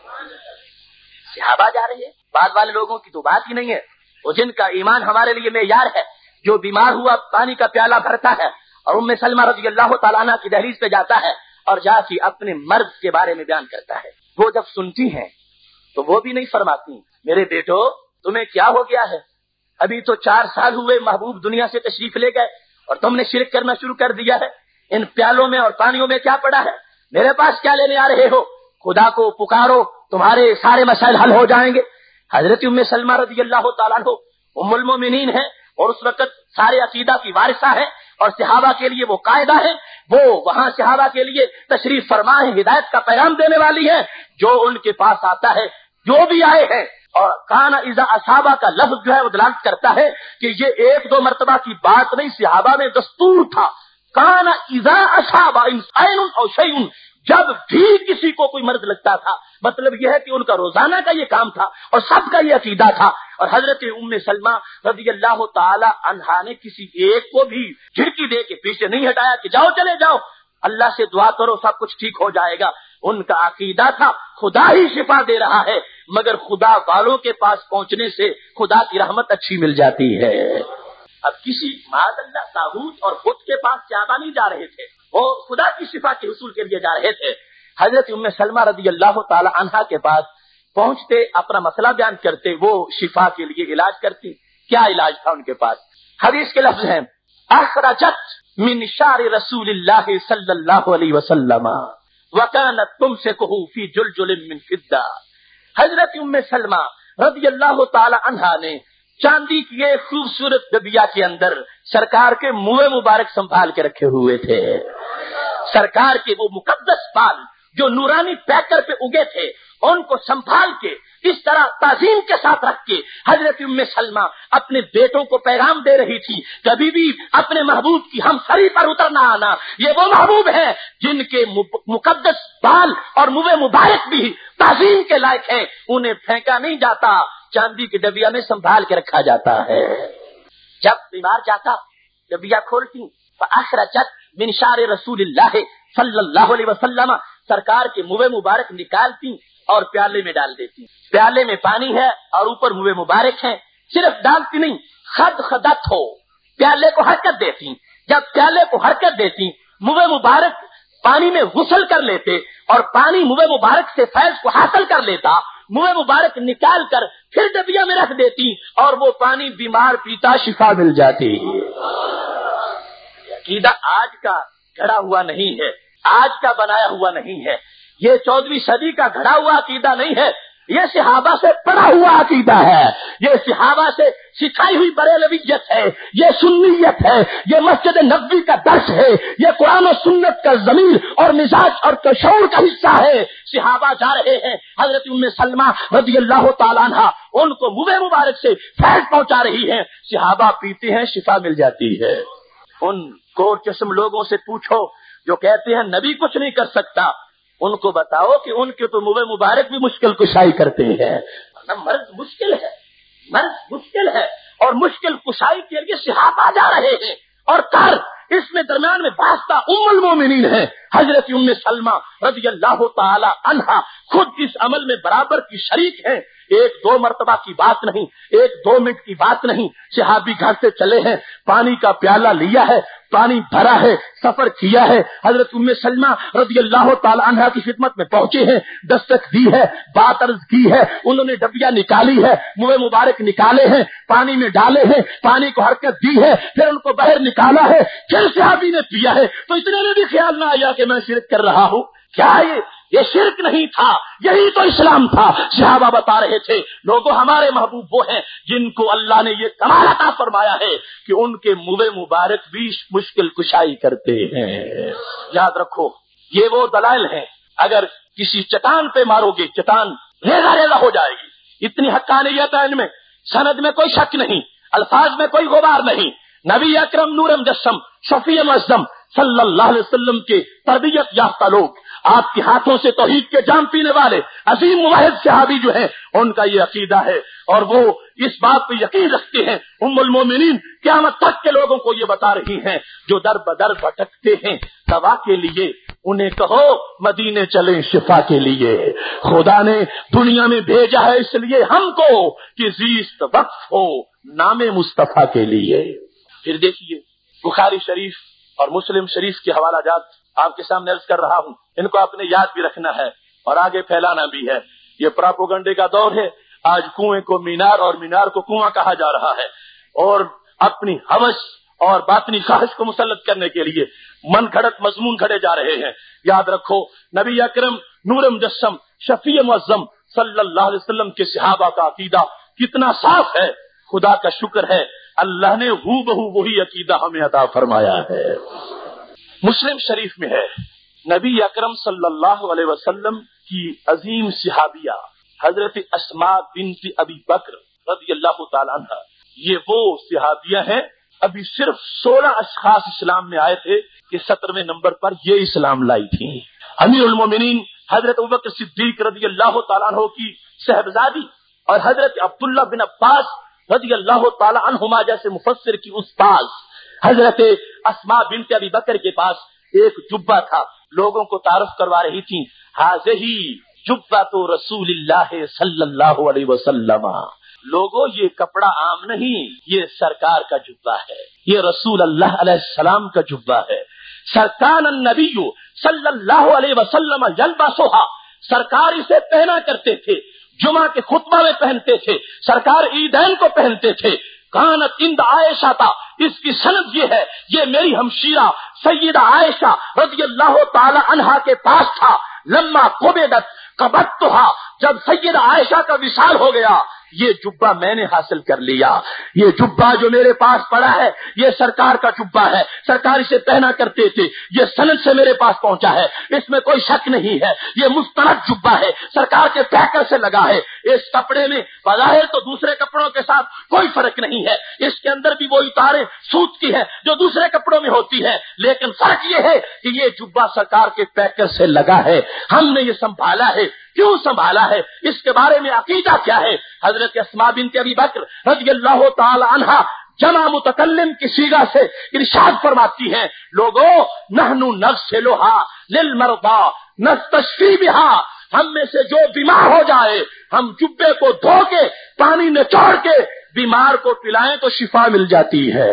صحابہ جا رہے ہیں، بعد والے لوگوں کی تو بات ہی نہیں ہے. وہ جن کا ایمان ہمارے لیے معیار ہے، جو بیمار ہوا پانی کا پیالہ بھرتا ہے اور ام سلمہ رضی اللہ تعالیٰ عنہ کی دہلیز پہ جاتا ہے اور جا کے اپنے مرض کے بارے میں بیان کرتا ہے. وہ جب سنتی ہیں تو وہ بھی نہیں فرماتی میرے بیٹو تمہیں کیا ہو گیا ہے؟ ابھی تو 4 سال ہوئے محبوب دنیا سے تشریف لے گئے اور تم نے شرک کرنا شروع کر دیا ہے. ان پیالوں میں اور پانیوں میں کیا پڑا ہے؟ میرے پاس کیا لینے آ رہے ہو؟ خدا کو پکارو، تمہارے سارے مسائل حل ہو جائیں گے. حضرت ام سلمہ رضی اللہ تعالیٰ عنہ ام المومنین ہے اور اس وقت سارے عقیدہ کی وارثہ ہے اور صحابہ کے لیے وہ قاعدہ ہے. وہ وہاں صحابہ کے لیے تشریف فرما ہے، ہدایت کا پیغام دینے والی ہے. جو ان کے پاس آتا ہے، جو بھی آئے ہیں، اور کانا اذا اصابہ کا لفظ جو ہے وہ دلالت کرتا ہے کہ یہ 1-2 مرتبہ کی بات نہیں، صحابہ میں دستور تھا. کانا اذا اصابہ عین او شیء، جب بھی کسی کو کوئی مرض لگتا تھا، مطلب یہ ہے کہ ان کا روزانہ کا یہ کام تھا اور سب کا یہ عقیدہ تھا. اور حضرت ام سلمہ رضی اللہ تعالی عنہا نے کسی ایک کو بھی جھڑکی دے کے پیچھے نہیں ہٹایا کہ جاؤ چلے جاؤ، اللہ سے دعا کرو سب کچھ ٹھیک ہو جائے گا. ان کا عقیدہ تھا خدا ہی شفا دے رہا ہے، مگر خدا والوں کے پاس پہنچنے سے خدا کی رحمت اچھی مل جاتی ہے. اب کسی معاذ اللہ طاغوت اور بت کے پاس صحابہ نہیں جا رہے تھے، وہ خدا کی شفا کے حصول کے لیے جا رہے تھے. حضرت ام سلمہ رضی اللہ تعالی عنہا کے پاس پہنچتے، اپنا مسئلہ بیان کرتے، وہ شفا کے لیے علاج کرتی. کیا علاج تھا ان کے پاس؟ حدیث کے لفظ ہیں اخرجت من شعر رسول اللہ صلی اللہ علیہ وسلم وکانت تمسکہ فی جلجل من فضہ. حضرت ام سلمہ رضی اللہ تعالی عنہا نے چاندی کی ایک خوبصورت ڈبیا کے اندر سرکار کے منہ مبارک سنبھال کے رکھے ہوئے تھے. سرکار کے وہ مقدس بال جو نورانی پیکر پہ اگے تھے، ان کو سنبھال کے اس طرح تعظیم کے ساتھ رکھ کے حضرت ام سلمہ اپنے بیٹوں کو پیغام دے رہی تھی، کبھی بھی اپنے محبوب کی ہم سری پر اتر نہ آنا. یہ وہ محبوب ہیں جن کے مقدس بال اور منہ مبارک بھی تعظیم کے لائق ہیں، انہیں پھینکا نہیں جاتا، چاندی کی ڈبیا میں سنبھال کے رکھا جاتا ہے. جب بیمار جاتا ڈبیا کھولتی، فاخرجت من شعر رسول اللہ صلی اللہ علیہ وسلم، سرکار کے منہ مبارک نکالتی اور پیالے میں ڈال دیتی. پیالے میں پانی ہے اور اوپر منہ مبارک ہے. صرف ڈالتی نہیں، خد خدت ہو پیالے کو حرکت دیتی. جب پیالے کو حرکت دیتی منہ مبارک پانی میں غسل کر لیتے اور پانی منہ مبارک سے فیض کو حاصل کر لیتا. منہ مبارک نکال کر پھر ڈبیا میں رکھ دیتی اور وہ پانی بیمار پیتا شفا مل جاتی. عقیدہ آج کا گھڑا ہوا نہیں ہے، آج کا بنایا ہوا نہیں ہے، یہ 14ویں صدی کا گھڑا ہوا عقیدہ نہیں ہے، یہ صحابہ سے پڑھا ہوا عقیدہ ہے، یہ صحابہ سے سکھائی ہوئی بریلویت ہے، یہ سنیت ہے، یہ مسجد نبوی کا درس ہے، یہ قرآن و سنت کا ضمیر اور مزاج اور شعور کا حصہ ہے. صحابہ جا رہے ہیں، حضرت ام سلمہ رضی اللہ تعالیٰ عنہ ان کو منہ مبارک سے فیض پہنچا رہی ہیں، صحابہ پیتے ہیں شفا مل جاتی ہے. ان کور چشم لوگوں سے پوچھو جو کہتے ہیں نبی کچھ نہیں کر سکتا، ان کو بتاؤ کہ ان کے تو منہ مبارک بھی مشکل کشائی کرتے ہیں. مرض مشکل ہے، مرض مشکل ہے، اور مشکل کشائی کے لیے صحابہ جا رہے ہیں. اور اس میں درمیان میں واسطہ ام المومنین ہے حضرت ام سلمہ رضی اللہ تعالی عنہا، خود اس عمل میں برابر کی شریک ہیں. 1-2 مرتبہ کی بات نہیں، 1-2 منٹ کی بات نہیں. صحابی گھر سے چلے ہیں، پانی کا پیالہ لیا ہے، پانی بھرا ہے، سفر کیا ہے، حضرت ام سلمہ رضی اللہ تعالی عنہا کی خدمت میں پہنچے ہیں، دستک دی ہے، بات عرض کی ہے، انہوں نے ڈبیا نکالی ہے، منہ مبارک نکالے ہیں، پانی میں ڈالے ہیں، پانی کو حرکت دی ہے، پھر ان کو باہر نکالا ہے، پھر صحابی نے پیا ہے. تو اتنے میں بھی خیال نہ آیا کہ میں شرک کر رہا ہوں. کیا یہ شرک نہیں تھا، یہی تو اسلام تھا. صحابہ بتا رہے تھے لوگوں ہمارے محبوب وہ ہیں جن کو اللہ نے یہ کمال عطا فرمایا ہے کہ ان کے منہ مبارک بھی مشکل کشائی کرتے ہیں. یاد رکھو یہ وہ دلائل ہیں، اگر کسی چٹان پہ مارو گے چٹان ریزہ ریزہ ہو جائے گی. اتنی حقانیت ہے ان میں، سند میں کوئی شک نہیں، الفاظ میں کوئی غبار نہیں. نبی اکرم نور مجسم شفیع معظم صلی اللہ علیہ وسلم کے تربیت یافتہ لوگ، آپ کے ہاتھوں سے توحید کے جام پینے والے عظیم موحد صحابی جو ہیں، ان کا یہ عقیدہ ہے اور وہ اس بات پہ یقین رکھتے ہیں. ام المومنین قیامت تک کے لوگوں کو یہ بتا رہی ہیں جو در بدر بھٹکتے ہیں دوا کے لیے، انہیں کہو مدینے چلیں شفا کے لیے. خدا نے دنیا میں بھیجا ہے اس لیے ہم کو کہ زیست وقف ہو نام مصطفیٰ کے لیے. پھر دیکھیے بخاری شریف اور مسلم شریف کے حوالہ جات آپ کے سامنے عرض کر رہا ہوں، ان کو آپ نے یاد بھی رکھنا ہے اور آگے پھیلانا بھی ہے. یہ پراپوگنڈے کا دور ہے. آج کنویں کو مینار اور مینار کو کنواں کہا جا رہا ہے، اور اپنی ہوس اور باطنی خواہش کو مسلط کرنے کے لیے من گھڑت مضمون گھڑے جا رہے ہیں. یاد رکھو نبی اکرم نور مجسم شفیع معظم صلی اللہ علیہ وسلم کے صحابہ کا عقیدہ کتنا صاف ہے. خدا کا شکر ہے اللہ نے ہو بہو وہی عقیدہ ہمیں عطا فرمایا ہے. مسلم شریف میں ہے نبی اکرم صلی اللہ علیہ وسلم کی عظیم صحابیہ حضرت اسماء بنت ابی بکر رضی اللہ تعالی عنہ. یہ وہ صحابیہ ہیں، ابھی صرف 16 اشخاص اسلام میں آئے تھے کہ 17ویں نمبر پر یہ اسلام لائی تھی. امیر المومنین حضرت ابوبکر صدیق رضی اللہ تعالیٰ عنہ کی صاحبزادی اور حضرت عبداللہ بن عباس رضی اللہ تعالیٰ عنہما جیسے مفسر کی استاذ حضرت اسماء بنت ابی بکر کے پاس ایک جبہ تھا. لوگوں کو تعارف کروا رہی تھی، ہذہ جبۃ رسول اللہ صلی اللہ علیہ وسلم. لوگوں یہ کپڑا عام نہیں، یہ سرکار کا جبہ ہے، یہ رسول اللہ علیہ السلام کا جبہ ہے. سرکان النبی صلی اللہ علیہ وسلم یلبسھا، سرکار اسے پہنا کرتے تھے، جمعہ کے خطبہ میں پہنتے تھے، سرکار عیدین کو پہنتے تھے. کانت عند عائشہ تھا، اس کی سند یہ ہے، یہ میری ہمشیرہ سیدہ عائشہ رضی اللہ تعالی عنہا کے پاس تھا. لما قبضت قبضتھا، جب سیدہ عائشہ کا وصال ہو گیا یہ جبہ میں نے حاصل کر لیا. یہ جبہ جو میرے پاس پڑا ہے یہ سرکار کا جبہ ہے، سرکار اسے پہنا کرتے تھے، یہ سند سے میرے پاس پہنچا ہے، اس میں کوئی شک نہیں ہے. یہ مستند جبہ ہے، سرکار کے پیکر سے لگا ہے. اس کپڑے میں بظاہر تو دوسرے کپڑوں کے ساتھ کوئی فرق نہیں ہے، اس کے اندر بھی وہی تاریں سوت کی ہیں جو دوسرے کپڑوں میں ہوتی ہے، لیکن فرق یہ ہے کہ یہ جبہ سرکار کے پیکر سے لگا ہے. ہم نے یہ سنبھالا ہے. کیوں سنبھالا ہے؟ اس کے بارے میں عقیدہ کیا ہے؟ حضرت اسماء بنت ابی بکر رضی اللہ تعالی عنہا جمع متکلم کی صیغہ سے ارشاد فرماتی ہیں، لوگوں نحن نغسلھا للمرضى نستشفی بھا، ہم میں سے جو بیمار ہو جائے ہم جبے کو دھو کے پانی نچوڑ کے بیمار کو پلائیں تو شفا مل جاتی ہے۔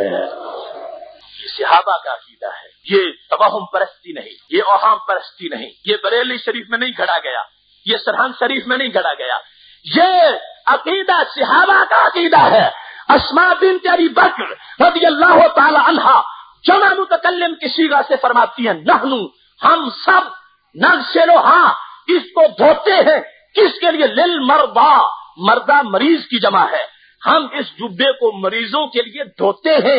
یہ صحابہ کا عقیدہ ہے، یہ توہم پرستی نہیں، یہ اوہام پرستی نہیں، یہ بریلی شریف میں نہیں گھڑا گیا، یہ سرہند شریف میں نہیں گھڑا گیا، یہ عقیدہ صحابہ کا عقیدہ ہے۔ اسماء بنت ابی بکر رضی اللہ تعالی عنہا جمع متکلم کی صیغہ سے فرماتی ہیں نحنو، ہم سب نغسلھا، اس کو دھوتے ہیں، کس کے لیے؟ للمرضى، مردہ مریض کی جمع ہے، ہم اس جبے کو مریضوں کے لیے دھوتے ہیں،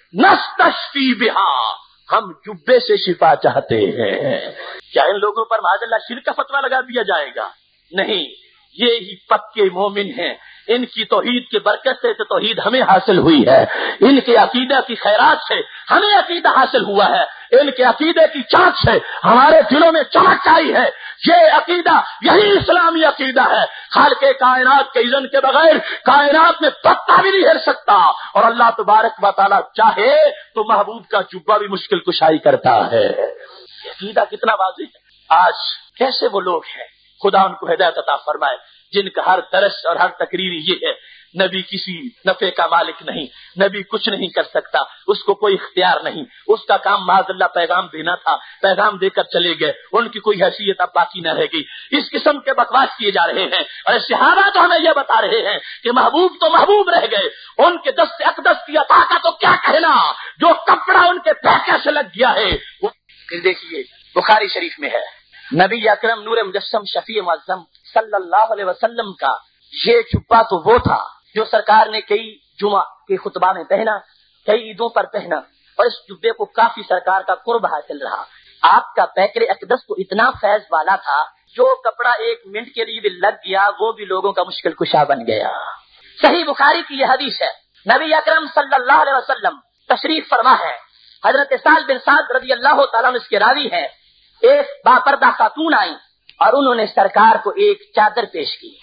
نستشفی بہا، ہم جبے سے شفا چاہتے ہیں۔ کیا ان لوگوں پر معاذ اللہ شرک کا فتویٰ لگا دیا جائے گا؟ نہیں، یہ ہی پکے مومن ہیں، ان کی توحید کی برکت سے تو توحید ہمیں حاصل ہوئی ہے، ان کے عقیدہ کی خیرات سے ہمیں عقیدہ حاصل ہوا ہے، ان کے عقیدے کی چاک سے ہمارے دلوں میں چمک آئی ہے۔ یہ عقیدہ یہی اسلامی عقیدہ ہے، خالق کائنات کے اذن کے بغیر کائنات میں پتا بھی نہیں ہل سکتا، اور اللہ تبارک و تعالیٰ چاہے تو محبوب کا جبہ بھی مشکل کشائی کرتا ہے۔ یہ عقیدہ کتنا واضح ہے۔ آج کیسے وہ لوگ ہیں، خدا ان کو ہدایت عطا فرمائے، جن کا ہر درس اور ہر تقریر یہ ہے نبی کسی نفع کا مالک نہیں، نبی کچھ نہیں کر سکتا، اس کو کوئی اختیار نہیں، اس کا کام معاذ اللہ پیغام دینا تھا، پیغام دے کر چلے گئے، ان کی کوئی حیثیت اب باقی نہ رہ گئی۔ اس قسم کے بکواس کیے جا رہے ہیں، اور صحابہ تو ہمیں یہ بتا رہے ہیں کہ محبوب تو محبوب رہ گئے، ان کے دست اقدس کی عطا کا تو کیا کہنا، جو کپڑا ان کے پیکے سے لگ گیا ہے۔ پھر دیکھیے بخاری شریف میں ہے، نبی اکرم نور مجسم شفیع معظم صلی اللہ علیہ وسلم کا یہ جبہ تو وہ تھا جو سرکار نے کئی جمعہ کے خطبہ میں پہنا، کئی عیدوں پر پہنا، اور اس جبے کو کافی سرکار کا قرب حاصل رہا۔ آپ کا پیکر اقدس تو اتنا فیض والا تھا، جو کپڑا 1 منٹ کے لیے بھی لگ گیا وہ بھی لوگوں کا مشکل کشا بن گیا۔ صحیح بخاری کی یہ حدیث ہے، نبی اکرم صلی اللہ علیہ وسلم تشریف فرما ہے، حضرت سعد بن سعد رضی اللہ تعالیٰ عنہ اس کے راوی ہے، ایک باپردہ خاتون آئی اور انہوں نے سرکار کو ایک چادر پیش کی،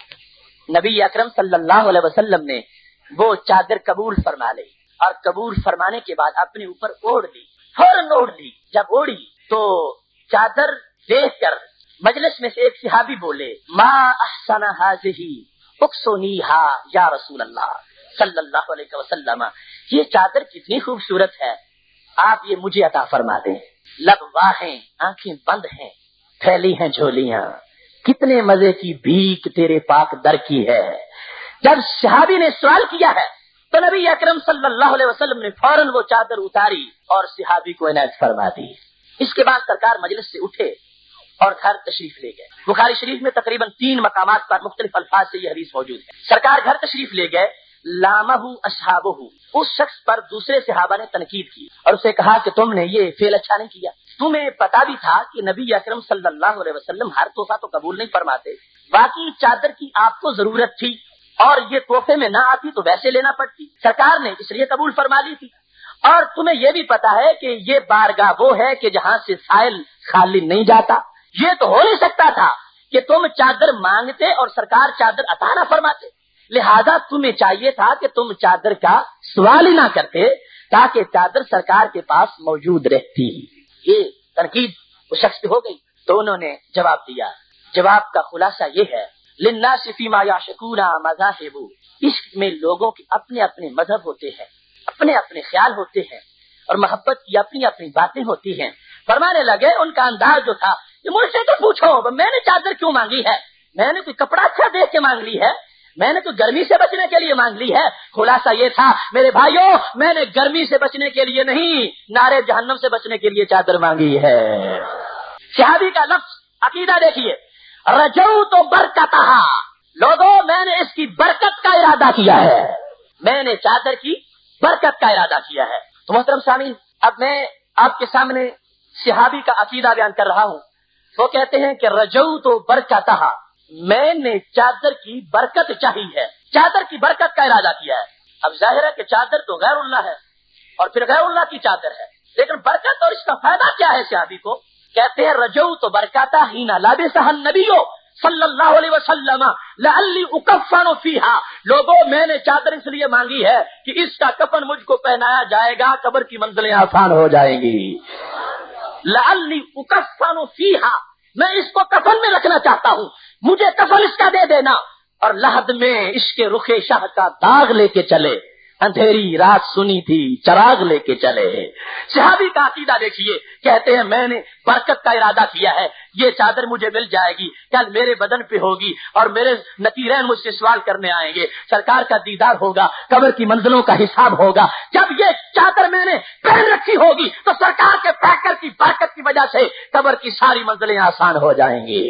نبی اکرم صلی اللہ علیہ وسلم نے وہ چادر قبول فرما لی، اور قبول فرمانے کے بعد اپنے اوپر اوڑھ لی، فوراً اوڑھ لی۔ جب اوڑھی تو چادر دیکھ کر مجلس میں سے ایک صحابی بولے، ما احسن هذه اکسونیھا یا رسول اللہ صلی اللہ علیہ وسلم، یہ چادر کتنی خوبصورت ہے، آپ یہ مجھے عطا فرما دیں۔ لب واہ ہیں، آنکھیں بند ہیں، پھیلی ہیں جھولیاں، کتنے مزے کی بھیک تیرے پاک در کی ہے۔ جب صحابی نے سوال کیا ہے تو نبی اکرم صلی اللہ علیہ وسلم نے فوراً وہ چادر اتاری اور صحابی کو عنایت فرما دی۔ اس کے بعد سرکار مجلس سے اٹھے اور گھر تشریف لے گئے۔ بخاری شریف میں تقریباً 3 مقامات پر مختلف الفاظ سے یہ حدیث موجود ہے۔ سرکار گھر تشریف لے گئے، لامہ اصحابہ، اس شخص پر دوسرے صحابہ نے تنقید کی اور اسے کہا کہ تم نے یہ فعل اچھا نہیں کیا، تمہیں پتا بھی تھا کہ نبی اکرم صلی اللہ علیہ وسلم ہر تحفہ تو قبول نہیں فرماتے، باقی چادر کی آپ کو ضرورت تھی اور یہ تحفے میں نہ آتی تو ویسے لینا پڑتی، سرکار نے اس لیے قبول فرما لی تھی، اور تمہیں یہ بھی پتا ہے کہ یہ بارگاہ وہ ہے کہ جہاں سے سائل خالی نہیں جاتا، یہ تو ہو نہیں سکتا تھا کہ تم چادر مانگتے اور سرکار چادر عطا نہ فرماتے، لہذا تمہیں چاہیے تھا کہ تم چادر کا سوال ہی نہ کرتے تاکہ چادر سرکار کے پاس موجود رہتی۔ یہ تنقید اس شخص پہ ہو گئی تو انہوں نے جواب دیا، جواب کا خلاصہ یہ ہے، للناس فیما یعشقون مذاہب، عشق میں لوگوں کے اپنے اپنے مذہب ہوتے ہیں، اپنے اپنے خیال ہوتے ہیں، اور محبت کی اپنی اپنی باتیں ہوتی ہیں۔ فرمانے لگے ان کا انداز جو تھا، یہ مجھ سے تو پوچھو میں نے چادر کیوں مانگی ہے، میں نے کوئی کپڑا اچھا دیکھ کے مانگ لی ہے، میں نے تو گرمی سے بچنے کے لیے مانگ لی ہے۔ خلاصہ یہ تھا میرے بھائیوں، میں نے گرمی سے بچنے کے لیے نہیں، نارے جہنم سے بچنے کے لیے چادر مانگی ہے۔ صحابی کا لفظ عقیدہ دیکھیے، رجوت برکتھا، لوگوں میں نے اس کی برکت کا ارادہ کیا ہے، میں نے چادر کی برکت کا ارادہ کیا ہے۔ تو محترم سامعین، اب میں آپ کے سامنے صحابی کا عقیدہ بیان کر رہا ہوں۔ وہ کہتے ہیں کہ رجوت برکتھا، میں نے چادر کی برکت چاہی ہے، چادر کی برکت کا ارادہ کیا ہے۔ اب ظاہر ہے کہ چادر تو غیر اللہ ہے اور پھر غیر اللہ کی چادر ہے، لیکن برکت اور اس کا فائدہ کیا ہے صحابی کو؟ کہتے ہیں رجوت برکتھا حین لبسہ النبی صلی اللہ علیہ وسلم لعلی اکفن فیہا، لوگوں میں نے چادر اس لیے مانگی ہے کہ اس کا کفن مجھ کو پہنایا جائے گا، قبر کی منزلیں آسان ہو جائیں گی۔ لعلی اکفن فیہا، میں اس کو کفن میں رکھنا چاہتا ہوں، مجھے کفن اس کا دے دینا۔ اور لحد میں عشق رخ شاہ کا داغ لے کے چلے، اندھیری رات سنی تھی چراغ لے کے چلے۔ صحابی کا عقیدہ دیکھیے، کہتے ہیں میں نے برکت کا ارادہ کیا ہے، یہ چادر مجھے مل جائے گی، کل میرے بدن پہ ہوگی اور میرے نکیرین مجھ سے سوال کرنے آئیں گے، سرکار کا دیدار ہوگا، قبر کی منزلوں کا حساب ہوگا۔ جب یہ چادر میں نے پہن رکھی ہوگی تو سرکار کے پیکر کی برکت کی وجہ سے قبر کی ساری منزلیں آسان ہو جائیں گی۔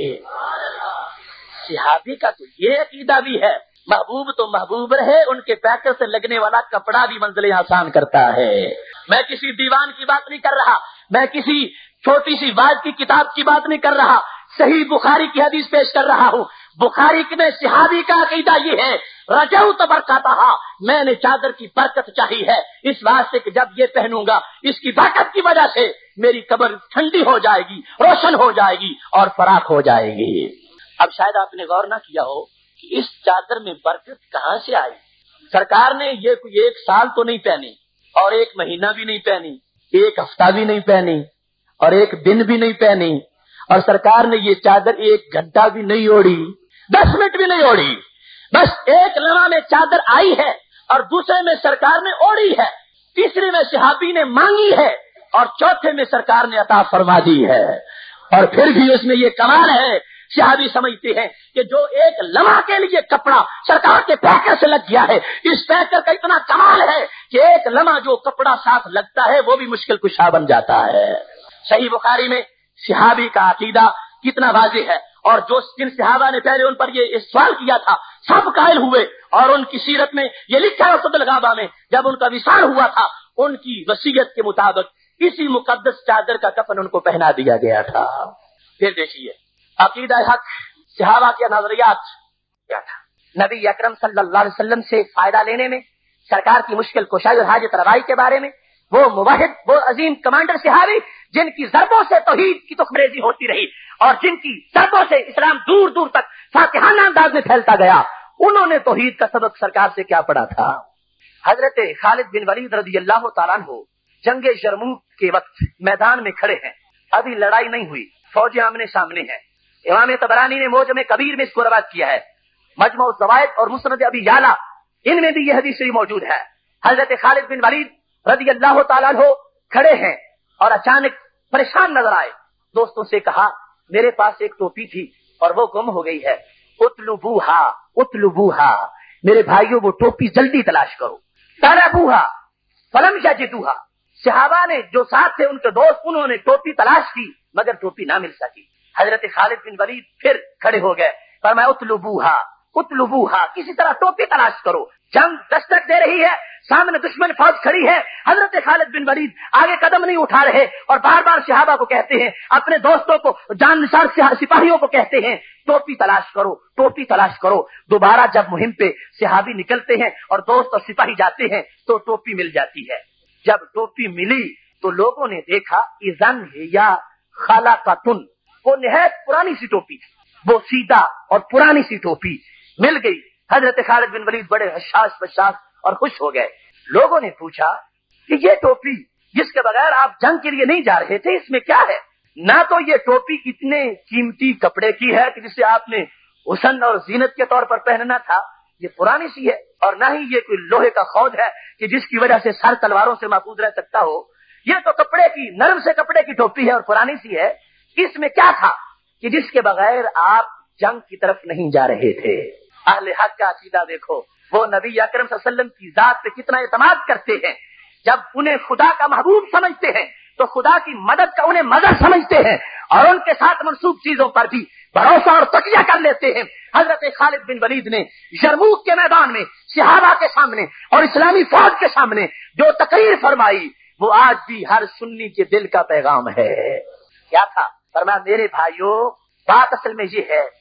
صحابی کا تو یہ عقیدہ بھی ہے، محبوب تو محبوب رہے، ان کے پیکر سے لگنے والا کپڑا بھی منزلیں آسان کرتا ہے۔ میں کسی دیوان کی بات نہیں کر رہا، میں کسی چھوٹی سی واعظ کی کتاب کی بات نہیں کر رہا، صحیح بخاری کی حدیث پیش کر رہا ہوں۔ بخاری میں صحابی کا عقیدہ یہ ہے، رجوت برکاتہا، میں نے چادر کی برکت چاہی ہے اس واسطے کہ جب یہ پہنوں گا اس کی برکت کی وجہ سے میری قبر ٹھنڈی ہو جائے گی، روشن ہو جائے گی اور فراخ ہو جائے گی۔ اب شاید آپ نے غور نہ کیا ہو کہ اس چادر میں برکت کہاں سے آئی۔ سرکار نے یہ کوئی ایک سال تو نہیں پہنی اور ایک مہینہ بھی نہیں پہنی، ایک ہفتہ بھی نہیں پہنی اور ایک دن بھی نہیں پہنی، اور سرکار نے یہ چادر ایک گھنٹہ بھی نہیں اوڑھی، 10 منٹ بھی نہیں اوڑھی، بس ایک لمحہ میں چادر آئی ہے اور دوسرے میں سرکار نے اوڑھی ہے، تیسرے میں صحابی نے مانگی ہے اور چوتھے میں سرکار نے عطا فرما دی ہے۔ اور پھر بھی اس میں یہ کمال ہے، صحابی سمجھتے ہیں کہ جو ایک لمحہ کے لیے کپڑا سرکار کے پیکر سے لگ گیا ہے، اس پیکر کا اتنا کمال ہے کہ ایک لمحہ جو کپڑا ساتھ لگتا ہے وہ بھی مشکل کشا بن جاتا ہے۔ صحیح بخاری میں صحابی کا عقیدہ کتنا واضح ہے، اور جو جن صحابہ نے پہلے ان پر یہ سوال کیا تھا سب قائل ہوئے، اور ان کی سیرت میں یہ لکھا ہے رسول الغابہ میں، جب ان کا وصال ہوا تھا ان کی وصیت کے مطابق اسی مقدس چادر کا کفن ان کو پہنا دیا گیا تھا۔ پھر دیکھیے عقیدہ حق، صحابہ کے نظریات کیا تھا۔ نبی اکرم صلی اللہ علیہ وسلم سے فائدہ لینے میں، سرکار کی مشکل کشائی اور حاجت روائی کے بارے میں، وہ موحد، وہ عظیم کمانڈر صحابی جن کی ضربوں سے توحید کی تخمریزی ہوتی رہی اور جن کی ضربوں سے اسلام دور دور تک فاتحانہ انداز میں پھیلتا گیا، انہوں نے توحید کا سبق سرکار سے کیا پڑھا تھا۔ حضرت خالد بن ولید رضی اللہ تعالیٰ عنہ جنگ یرموک کے وقت میدان میں کھڑے ہیں، ابھی لڑائی نہیں ہوئی، فوجیں آمنے سامنے ہیں۔ امام طبرانی نے موجم کبیر میں اس کو روایت کیا ہے، مجمع الزوائد اور مسند ابی یعلا ان میں بھی یہ حدیث موجود ہے۔ حضرت خالد بن ولید رضی اللہ تعالیٰ عنہ کھڑے ہیں اور اچانک پریشان نظر آئے، دوستوں سے کہا میرے پاس ایک ٹوپی تھی اور وہ گم ہو گئی ہے، اطلبوہا اطلبوہا، میرے بھائیوں وہ ٹوپی جلدی تلاش کرو۔ طلبوہا فلم یجدوہا، صحابہ نے جو ساتھ تھے ان کے دوست، انہوں نے ٹوپی تلاش کی مگر ٹوپی نہ مل سکی۔ حضرت خالد بن ولید پھر کھڑے ہو گئے، فرمایا اطلبوہا اطلبوہا، کسی طرح ٹوپی تلاش کرو۔ جنگ دستک دے رہی ہے، سامنے دشمن فوج کھڑی ہے، حضرت خالد بن ولید آگے قدم نہیں اٹھا رہے اور بار بار صحابہ کو کہتے ہیں، اپنے دوستوں کو، جان نثار سپاہیوں کو کہتے ہیں ٹوپی تلاش کرو ٹوپی تلاش کرو۔ دوبارہ جب مہم پہ صحابی نکلتے ہیں اور دوست اور سپاہی جاتے ہیں تو ٹوپی مل جاتی ہے۔ جب ٹوپی ملی تو لوگوں نے دیکھا اذن یا خلاقتن، وہ نہایت پرانی سی ٹوپی تھی، وہ سیدھا اور پرانی سی ٹوپی مل گئی۔ حضرت خالد بن ولید بڑے حساس بشاس اور خوش ہو گئے۔ لوگوں نے پوچھا کہ یہ ٹوپی جس کے بغیر آپ جنگ کے لیے نہیں جا رہے تھے، اس میں کیا ہے؟ نہ تو یہ ٹوپی اتنے قیمتی کپڑے کی ہے کہ جسے آپ نے حسن اور زینت کے طور پر پہننا تھا، یہ پرانی سی ہے، اور نہ ہی یہ کوئی لوہے کا خود ہے کہ جس کی وجہ سے سر تلواروں سے محفوظ رہ سکتا ہو۔ یہ تو کپڑے کی، نرم سے کپڑے کی ٹوپی ہے اور پرانی سی ہے۔ اس میں کیا تھا کہ جس کے بغیر آپ جنگ کی طرف نہیں جا رہے تھے؟ اہل حق کا عقیدہ دیکھو، وہ نبی اکرم صلی اللہ علیہ وسلم کی ذات پہ کتنا اعتماد کرتے ہیں۔ جب انہیں خدا کا محبوب سمجھتے ہیں تو خدا کی مدد کا انہیں مدد سمجھتے ہیں اور ان کے ساتھ منسوب چیزوں پر بھی بھروسہ اور تکیہ کر لیتے ہیں۔ حضرت خالد بن ولید نے یرموک کے میدان میں صحابہ کے سامنے اور اسلامی فوج کے سامنے جو تقریر فرمائی وہ آج بھی ہر سنی کے دل کا پیغام ہے۔ کیا تھا؟ فرمایا میرے بھائیوں، بات اصل میں یہ ہے،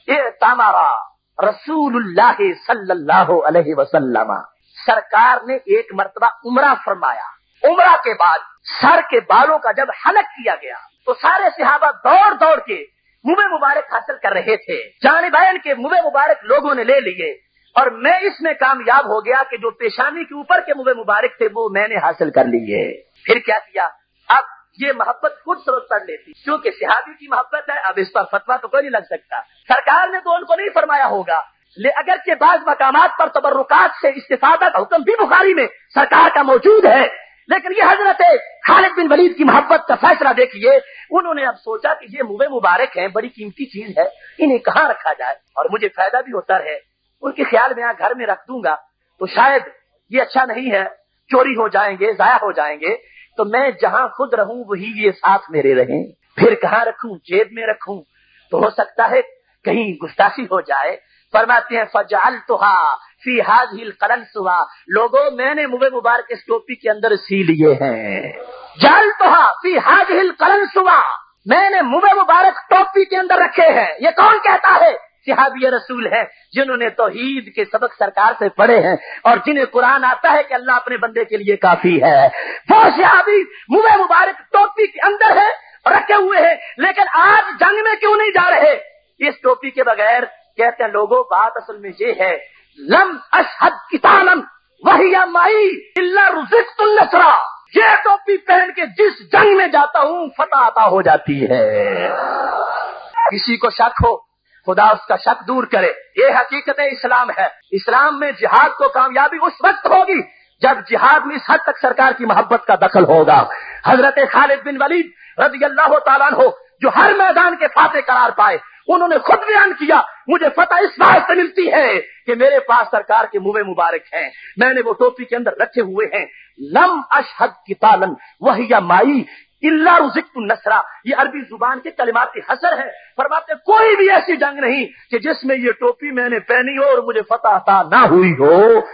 اعتمرا رسول اللہ صلی اللہ علیہ وسلم، سرکار نے ایک مرتبہ عمرہ فرمایا۔ عمرہ کے بعد سر کے بالوں کا جب حلق کیا گیا تو سارے صحابہ دوڑ دوڑ کے منہ مبارک حاصل کر رہے تھے، جانبین کے منہ مبارک لوگوں نے لے لیے، اور میں اس میں کامیاب ہو گیا کہ جو پیشانی کے اوپر کے منہ مبارک تھے وہ میں نے حاصل کر لیے۔ پھر کیا کیا؟ اب یہ محبت خود سبق پڑ لیتی، کیونکہ صحابی کی محبت ہے، اب اس پر فتوا تو کوئی نہیں لگ سکتا۔ سرکار نے تو ان کو نہیں فرمایا ہوگا، اگرچہ بعض مقامات پر تبرکات سے استفادہ کا حکم بھی بخاری میں سرکار کا موجود ہے، لیکن یہ حضرت خالد بن ولید کی محبت کا فیصلہ دیکھیے، انہوں نے اب سوچا کہ یہ منہ مبارک ہیں، بڑی قیمتی چیز ہے، انہیں کہاں رکھا جائے اور مجھے فائدہ بھی ہوتا رہے۔ ان کے خیال میں گھر میں رکھ دوں گا تو شاید یہ اچھا نہیں ہے، چوری ہو جائیں گے، ضائع ہو جائیں گے، تو میں جہاں خود رہوں وہی یہ ساتھ میرے رہیں۔ پھر کہاں رکھوں؟ جیب میں رکھوں تو ہو سکتا ہے کہیں گستاخی ہو جائے۔ فرماتے ہیں فجعلتها فی هذه القلنسوہ، لوگوں میں نے منہ مبارک اس ٹوپی کے اندر سی لیے ہیں۔ جعلتها فی هذه القلنسوہ، میں نے منہ مبارک ٹوپی کے اندر رکھے ہیں۔ یہ کون کہتا ہے؟ صحابی رسول ہیں جنہوں نے توحید کے سبق سرکار سے پڑھے ہیں اور جنہیں قرآن آتا ہے کہ اللہ اپنے بندے کے لیے کافی ہے۔ وہ صحابی منہ مبارک ٹوپی کے اندر ہے رکھے ہوئے ہیں، لیکن آج جنگ میں کیوں نہیں جا رہے اس ٹوپی کے بغیر؟ کہتے ہیں لوگوں بات اصل میں یہ ہے، لم اشہد قتالا وہی معی الا رزقت النصر، یہ ٹوپی پہن کے جس جنگ میں جاتا ہوں فتح عطا ہو جاتی ہے۔ کسی کو شک ہو خدا اس کا شک دور کرے، یہ حقیقت اسلام ہے۔ اسلام میں جہاد کو کامیابی اس وقت ہوگی جب جہاد میں اس حد تک سرکار کی محبت کا دخل ہوگا۔ حضرت خالد بن ولید رضی اللہ تعالیٰ عنہ جو ہر میدان کے فاتح قرار پائے، انہوں نے خود بیان کیا مجھے فتح اس بات سے ملتی ہے کہ میرے پاس سرکار کے منہ مبارک ہیں، میں نے وہ ٹوپی کے اندر رکھے ہوئے ہیں۔ لم اشہد قتالا وہی معی الا رزقت النصر، یہ عربی زبان کے کلمات کی حصر ہے۔ فرماتے کوئی بھی ایسی جنگ نہیں کہ جس میں یہ ٹوپی میں نے پہنی ہو اور مجھے فتح عطا نہ ہوئی ہو،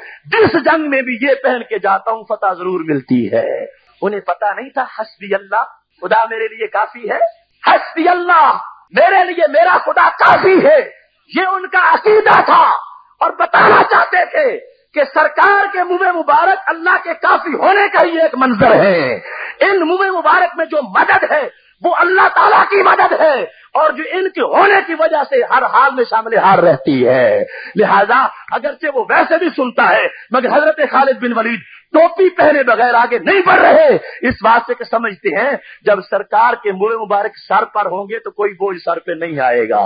جس جنگ میں بھی یہ پہن کے جاتا ہوں فتح ضرور ملتی ہے۔ انہیں پتا نہیں تھا حسبی اللہ، خدا میرے لیے کافی ہے، حسبی اللہ، میرے لیے میرا خدا کافی ہے، یہ ان کا عقیدہ تھا اور بتانا چاہتے تھے کہ سرکار کے منہ مبارک اللہ کے کافی ہونے کا ہی ایک منظر ہے۔ ان منہ مبارک میں جو مدد ہے وہ اللہ تعالیٰ کی مدد ہے اور جو ان کے ہونے کی وجہ سے ہر حال میں شامل حال رہتی ہے۔ لہذا اگرچہ وہ ویسے بھی سنتا ہے مگر حضرت خالد بن ولید ٹوپی پہنے بغیر آگے نہیں بڑھ رہے، اس بات سے کہ سمجھتے ہیں جب سرکار کے منہ مبارک سر پر ہوں گے تو کوئی بوجھ سر پہ نہیں آئے گا۔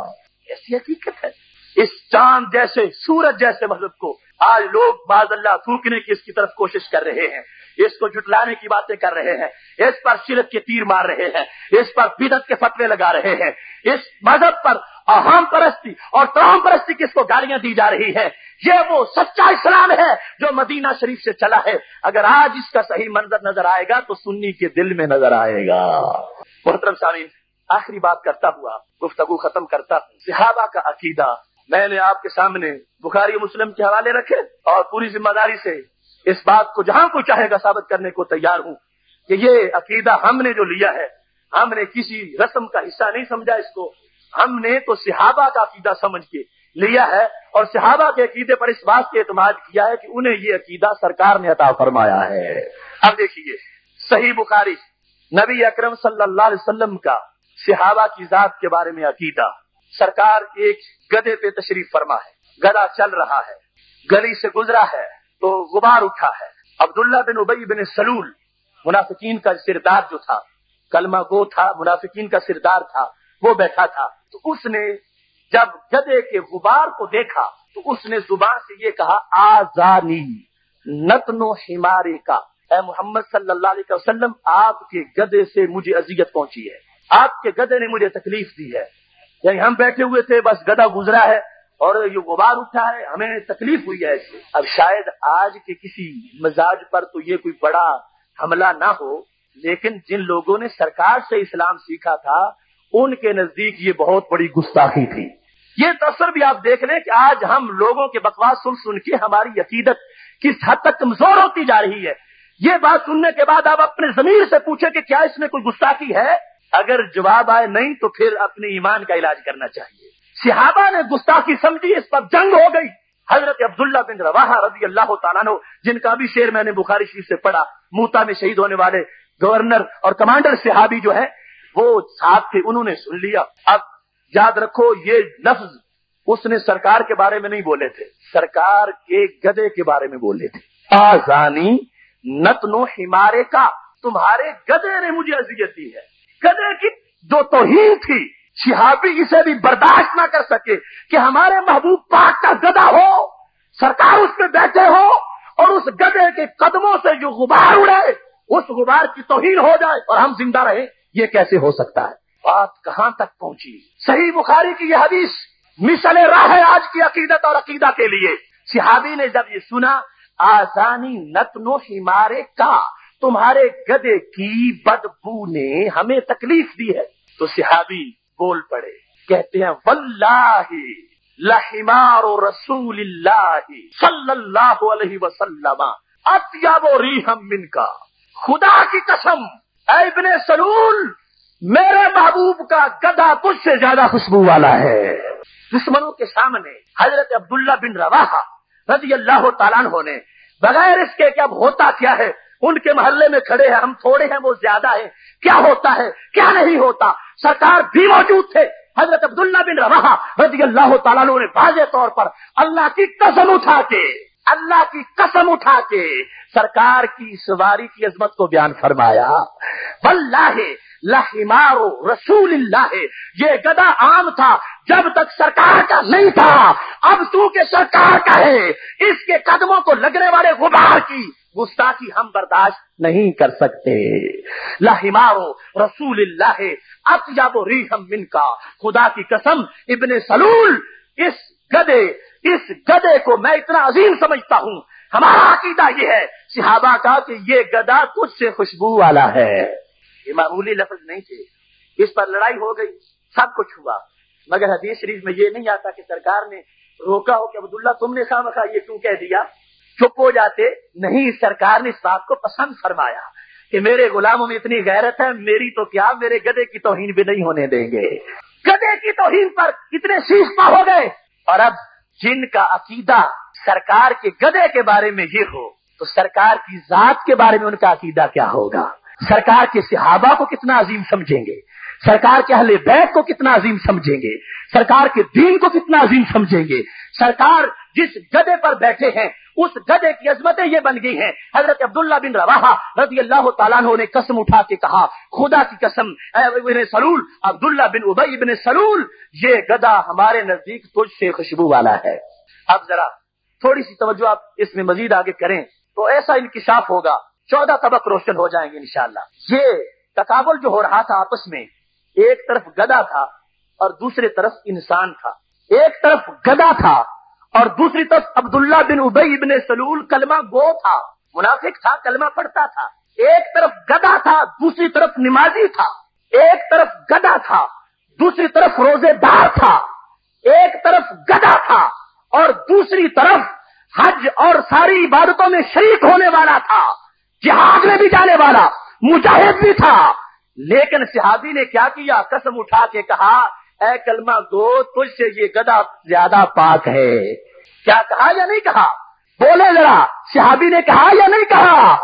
ایسی حقیقت ہے۔ اس چاند جیسے سورج جیسے مذہب کو آج لوگ باز اللہ تھوکنے کی اس کی طرف کوشش کر رہے ہیں، اس کو جھٹلانے کی باتیں کر رہے ہیں، اس پر شرک کے تیر مار رہے ہیں، اس پر بدعت کے فتوے لگا رہے ہیں، اس مذہب پر اہم پرستی اور توہم پرستی کی اس کو گالیاں دی جا رہی ہیں۔ یہ وہ سچا اسلام ہے جو مدینہ شریف سے چلا ہے۔ اگر آج اس کا صحیح منظر نظر آئے گا تو سنی کے دل میں نظر آئے گا۔ محترم سامعین، آخری بات کرتا ہوا گفتگو ختم کرتا ہوں۔ صحابہ کا عقیدہ میں نے آپ کے سامنے بخاری مسلم کے حوالے رکھے اور پوری ذمہ داری سے اس بات کو جہاں کوئی چاہے گا ثابت کرنے کو تیار ہوں کہ یہ عقیدہ ہم نے جو لیا ہے، ہم نے کسی رسم کا حصہ نہیں سمجھا اس کو، ہم نے تو صحابہ کا عقیدہ سمجھ کے لیا ہے اور صحابہ کے عقیدے پر اس بات کے اعتماد کیا ہے کہ انہیں یہ عقیدہ سرکار نے عطا فرمایا ہے۔ اب دیکھیے صحیح بخاری، نبی اکرم صلی اللہ علیہ وسلم کا صحابہ کی ذات کے بارے میں عقیدہ۔ سرکار ایک گدھے پہ تشریف فرما ہے، گدھا چل رہا ہے، گلی سے گزرا ہے تو غبار اٹھا ہے۔ عبداللہ بن ابی بن سلول منافقین کا سردار جو تھا، کلمہ گو تھا، منافقین کا سردار تھا، وہ بیٹھا تھا۔ تو اس نے جب گدھے کے غبار کو دیکھا تو اس نے زبان سے یہ کہا آزانی نتنو حمارے کا، اے محمد صلی اللہ علیہ وسلم آپ کے گدھے سے مجھے اذیت پہنچی ہے، آپ کے گدھے نے مجھے تکلیف دی ہے۔ یعنی ہم بیٹھے ہوئے تھے، بس گدھا گزرا ہے اور یہ غبار اٹھا ہے، ہمیں تکلیف ہوئی ہے اس سے۔ اب شاید آج کے کسی مزاج پر تو یہ کوئی بڑا حملہ نہ ہو، لیکن جن لوگوں نے سرکار سے اسلام سیکھا تھا ان کے نزدیک یہ بہت بڑی گستاخی تھی۔ یہ تصور بھی آپ دیکھ لیں کہ آج ہم لوگوں کے بکواس سن سن کے ہماری عقیدت کس حد تک کمزور ہوتی جا رہی ہے۔ یہ بات سننے کے بعد آپ اپنے ضمیر سے پوچھیں کہ کیا اس میں کوئی گستاخی ہے؟ اگر جواب آئے نہیں تو پھر اپنے ایمان کا علاج کرنا چاہیے۔ صحابہ نے گستاخی سمجھی، اس پر جنگ ہو گئی۔ حضرت عبداللہ بن رواحہ رضی اللہ تعالیٰ عنہ، جن کا بھی شعر میں نے بخاری شریف سے پڑھا، موتا میں شہید ہونے والے گورنر اور کمانڈر صحابی جو ہیں وہ ساتھ تھے، انہوں نے سن لیا۔ اب یاد رکھو یہ لفظ اس نے سرکار کے بارے میں نہیں بولے تھے، سرکار کے گدھے کے بارے میں بولے تھے۔ آزانی نتنو حمارے کا، تمہارے گدے نے مجھے اذیت دی ہے. گدے کی جو توہین تھی صحابی اسے بھی برداشت نہ کر سکے کہ ہمارے محبوب پاک کا گدھا ہو, سرکار اس پہ بیٹھے ہو اور اس گدھے کے قدموں سے جو غبار اڑے اس غبار کی توہین ہو جائے اور ہم زندہ رہیں, یہ کیسے ہو سکتا ہے؟ بات کہاں تک پہنچی؟ صحیح بخاری کی یہ حدیث مثل راہ ہے آج کی عقیدت اور عقیدہ کے لیے. صحابی نے جب یہ سنا آزانی نتنو ہمارے کا, تمہارے گدے کی بدبو نے ہمیں تکلیف دی ہے, تو صحابی بول پڑے, کہتے ہیں واللہ لحمار رسول اللہ صلی اللہ علیہ وسلم اطیب ریحا منکا, خدا کی قسم اے ابن سلول میرے محبوب کا گدھا تجھ سے زیادہ خوشبو والا ہے. دشمنوں کے سامنے حضرت عبداللہ بن رواحہ رضی اللہ تعالیٰ عنہ نے بغیر اس کے کہ اب ہوتا کیا ہے, ان کے محلے میں کھڑے ہیں, ہم تھوڑے ہیں وہ زیادہ ہیں, کیا ہوتا ہے کیا نہیں ہوتا, سرکار بھی موجود تھے. حضرت عبداللہ بن رواحہ رضی اللہ تعالیٰ عنہ نے واضح طور پر اللہ کی قسم اٹھا کے سرکار کی سواری کی عظمت کو بیان فرمایا. واللہ لحمار رسول اللہ, یہ گدھا عام تھا جب تک سرکار کا نہیں تھا, اب تو کہ سرکار کا ہے اس کے قدموں کو لگنے والے غبار کی گستاخی ہم برداشت نہیں کر سکتے. لحمار رسول اللہ اطیب ریحا منکا, خدا کی قسم ابن سلول اس گدے کو میں اتنا عظیم سمجھتا ہوں. ہمارا عقیدہ یہ ہے صحابہ کا کہ یہ گدھا تجھ سے خوشبو والا ہے. یہ معمولی لفظ نہیں تھے, اس پر لڑائی ہو گئی, سب کچھ ہوا, مگر حدیث شریف میں یہ نہیں آتا کہ سرکار نے روکا ہو کہ عبداللہ تم نے خامخواہ یہ کیوں کہہ دیا, چپ ہو جاتے. نہیں, سرکار نے اس بات کو پسند فرمایا کہ میرے غلاموں میں اتنی غیرت ہے, میری تو کیا میرے گدھے کی توہین بھی نہیں ہونے دیں گے. گدھے کی توہین پر کتنے شیش پا ہو گئے. اور اب جن کا عقیدہ سرکار کے گدھے کے بارے میں یہ ہو تو سرکار کی ذات کے بارے میں ان کا عقیدہ کیا ہوگا؟ سرکار کے صحابہ کو کتنا عظیم سمجھیں گے, سرکار کے اہل بیت کو کتنا عظیم سمجھیں گے, سرکار کے دین کو کتنا عظیم سمجھیں گے. سرکار جس گدھے پر بیٹھے ہیں اس گدھے کی عظمتیں یہ بن گئی ہیں. حضرت عبداللہ بن رواحہ رضی اللہ تعالیٰ عنہ نے قسم اٹھا کے کہا, خدا کی قسم اے ابن سلول, عبداللہ بن ابی ابن سلول, یہ گدھا ہمارے نزدیک تجھ سے خوشبو والا ہے. اب ذرا تھوڑی سی توجہ آپ اس میں مزید آگے کریں تو ایسا انکشاف ہوگا, 14 طبق روشن ہو جائیں گے انشاءاللہ. یہ تقابل جو ہو رہا تھا آپس میں, ایک طرف گدھا تھا اور دوسری طرف انسان تھا. ایک طرف گدھا تھا اور دوسری طرف عبداللہ بن ابی بن سلول کلمہ گو تھا, منافق تھا, کلمہ پڑھتا تھا. ایک طرف گدھا تھا, دوسری طرف نمازی تھا. ایک طرف گدھا تھا, دوسری طرف روزے دار تھا. ایک طرف گدھا تھا اور دوسری طرف حج اور ساری عبادتوں میں شریک ہونے والا تھا, جہاد میں بھی جانے والا, مجاہد بھی تھا. لیکن صحابی نے کیا کیا, قسم اٹھا کے کہا اے کلمہ گو تجھ سے یہ گدھا زیادہ پاک ہے. کیا کہا یا نہیں کہا؟ بولے ذرا, صحابی نے کہا یا نہیں کہا؟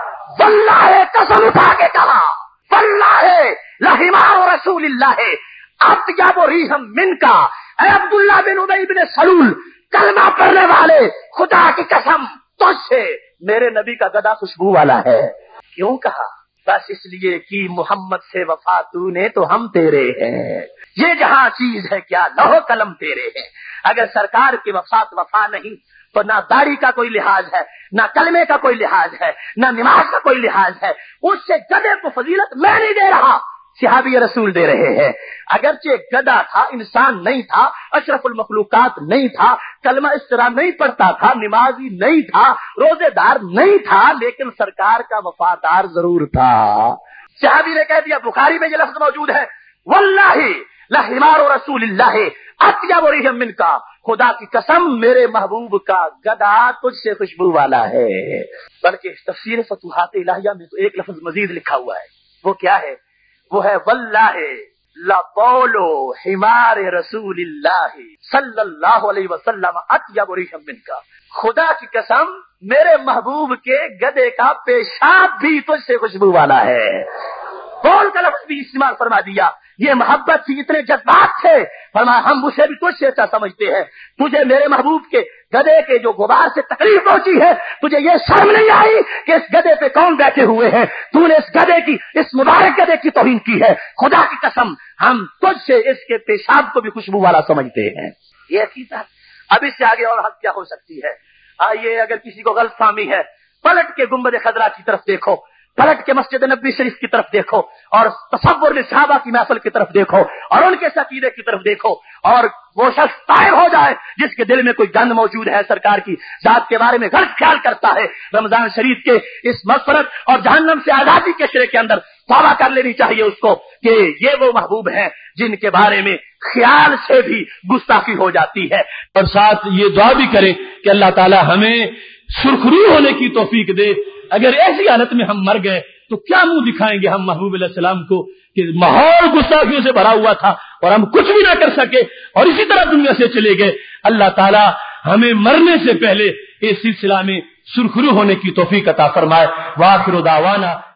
واللہ, قسم اٹھا کے کہا, واللہ لحمار رسول اللہ اطیب ریحا منکا. اے عبداللہ بن ابی بن سلول, کلمہ پڑھنے والے, خدا کی قسم تجھ سے میرے نبی کا گدھا خوشبو والا ہے. کیوں کہا؟ بس اس لیے کہ محمد سے وفا تو نے تو ہم تیرے ہیں. یہ جہاں چیز ہے کیا لوح قلم تیرے ہیں. اگر سرکار کی وفا نہیں تو نہ داڑھی کا کوئی لحاظ ہے, نہ کلمے کا کوئی لحاظ ہے, نہ نماز کا کوئی لحاظ ہے. اس سے گدھے کو فضیلت میں نہیں دے رہا, صحابی رسول دے رہے ہیں. اگرچہ گدھا تھا, انسان نہیں تھا, اشرف المخلوقات نہیں تھا, کلمہ اس طرح نہیں پڑھتا تھا, نمازی نہیں تھا, روزے دار نہیں تھا, لیکن سرکار کا وفادار ضرور تھا. صحابی نے کہہ دیا, بخاری میں یہ لفظ موجود ہے, واللہ لحمار رسول اللہ اطیب ریحا منکا, خدا کی قسم میرے محبوب کا گدھا تجھ سے خوشبو والا ہے. بلکہ تفسیر فتوحات الہیہ میں تو ایک لفظ مزید لکھا ہوا ہے, وہ کیا ہے؟ وہ ہے واللہ لقول حمار رسول اللہ صلی اللہ علیہ وسلم اطیب ریحا منکا. خدا کی قسم میرے محبوب کے گدھے کا پیشاب بھی تجھ سے خوشبو والا ہے. قول کا لفظ بھی استعمال فرما دیا. یہ محبت تھی, اتنے جذبات تھے, فرمایا ہم اسے بھی تجھ سے اچھا سمجھتے ہیں, تجھے میرے محبوب کے گدھے کے جو غبار سے تکلیف پہنچی ہے، تجھے یہ شرم نہیں آئی کہ اس گدھے پہ کون بیٹھے ہوئے ہیں؟ تو نے اس گدھے کی، اس مبارک گدھے کی توہین کی ہے۔ خدا کی قسم ہم تجھ سے اس کے پیشاب کو بھی خوشبو والا سمجھتے ہیں۔ یہ عقیدہ اب اس سے آگے اور حد کیا ہو سکتی ہے؟ آئیے، اگر کسی کو غلط فہمی ہے، پلٹ کے گنبد خضرا کی طرف دیکھو، پلٹ کے مسجد نبوی شریف کی طرف دیکھو، اور تصور صحابہ کی محفل کی طرف دیکھو، اور ان کے عقیدے کی طرف دیکھو، اور وہ شخص طائب ہو جائے جس کے دل میں کوئی گند موجود ہے، سرکار کی ذات کے بارے میں غلط خیال کرتا ہے۔ رمضان شریف کے اس مغفرت اور جہنم سے آزادی کے شرے کے اندر توبہ کر لینی چاہیے اس کو کہ یہ وہ محبوب ہیں جن کے بارے میں خیال سے بھی گستاخی ہو جاتی ہے۔ اور ساتھ یہ دعا بھی کریں کہ اللہ تعالی ہمیں سرخرو ہونے کی توفیق دے۔ اگر ایسی حالت میں ہم مر گئے تو کیا منہ دکھائیں گے ہم محبوب علیہ السلام کو کہ ماحول گستاخیوں سے بھرا ہوا تھا اور ہم کچھ بھی نہ کر سکے اور اسی طرح دنیا سے چلے گئے۔ اللہ تعالی ہمیں مرنے سے پہلے اس سلسلہ میں سرخرو ہونے کی توفیق عطا فرمائے۔ وآخر دعوانا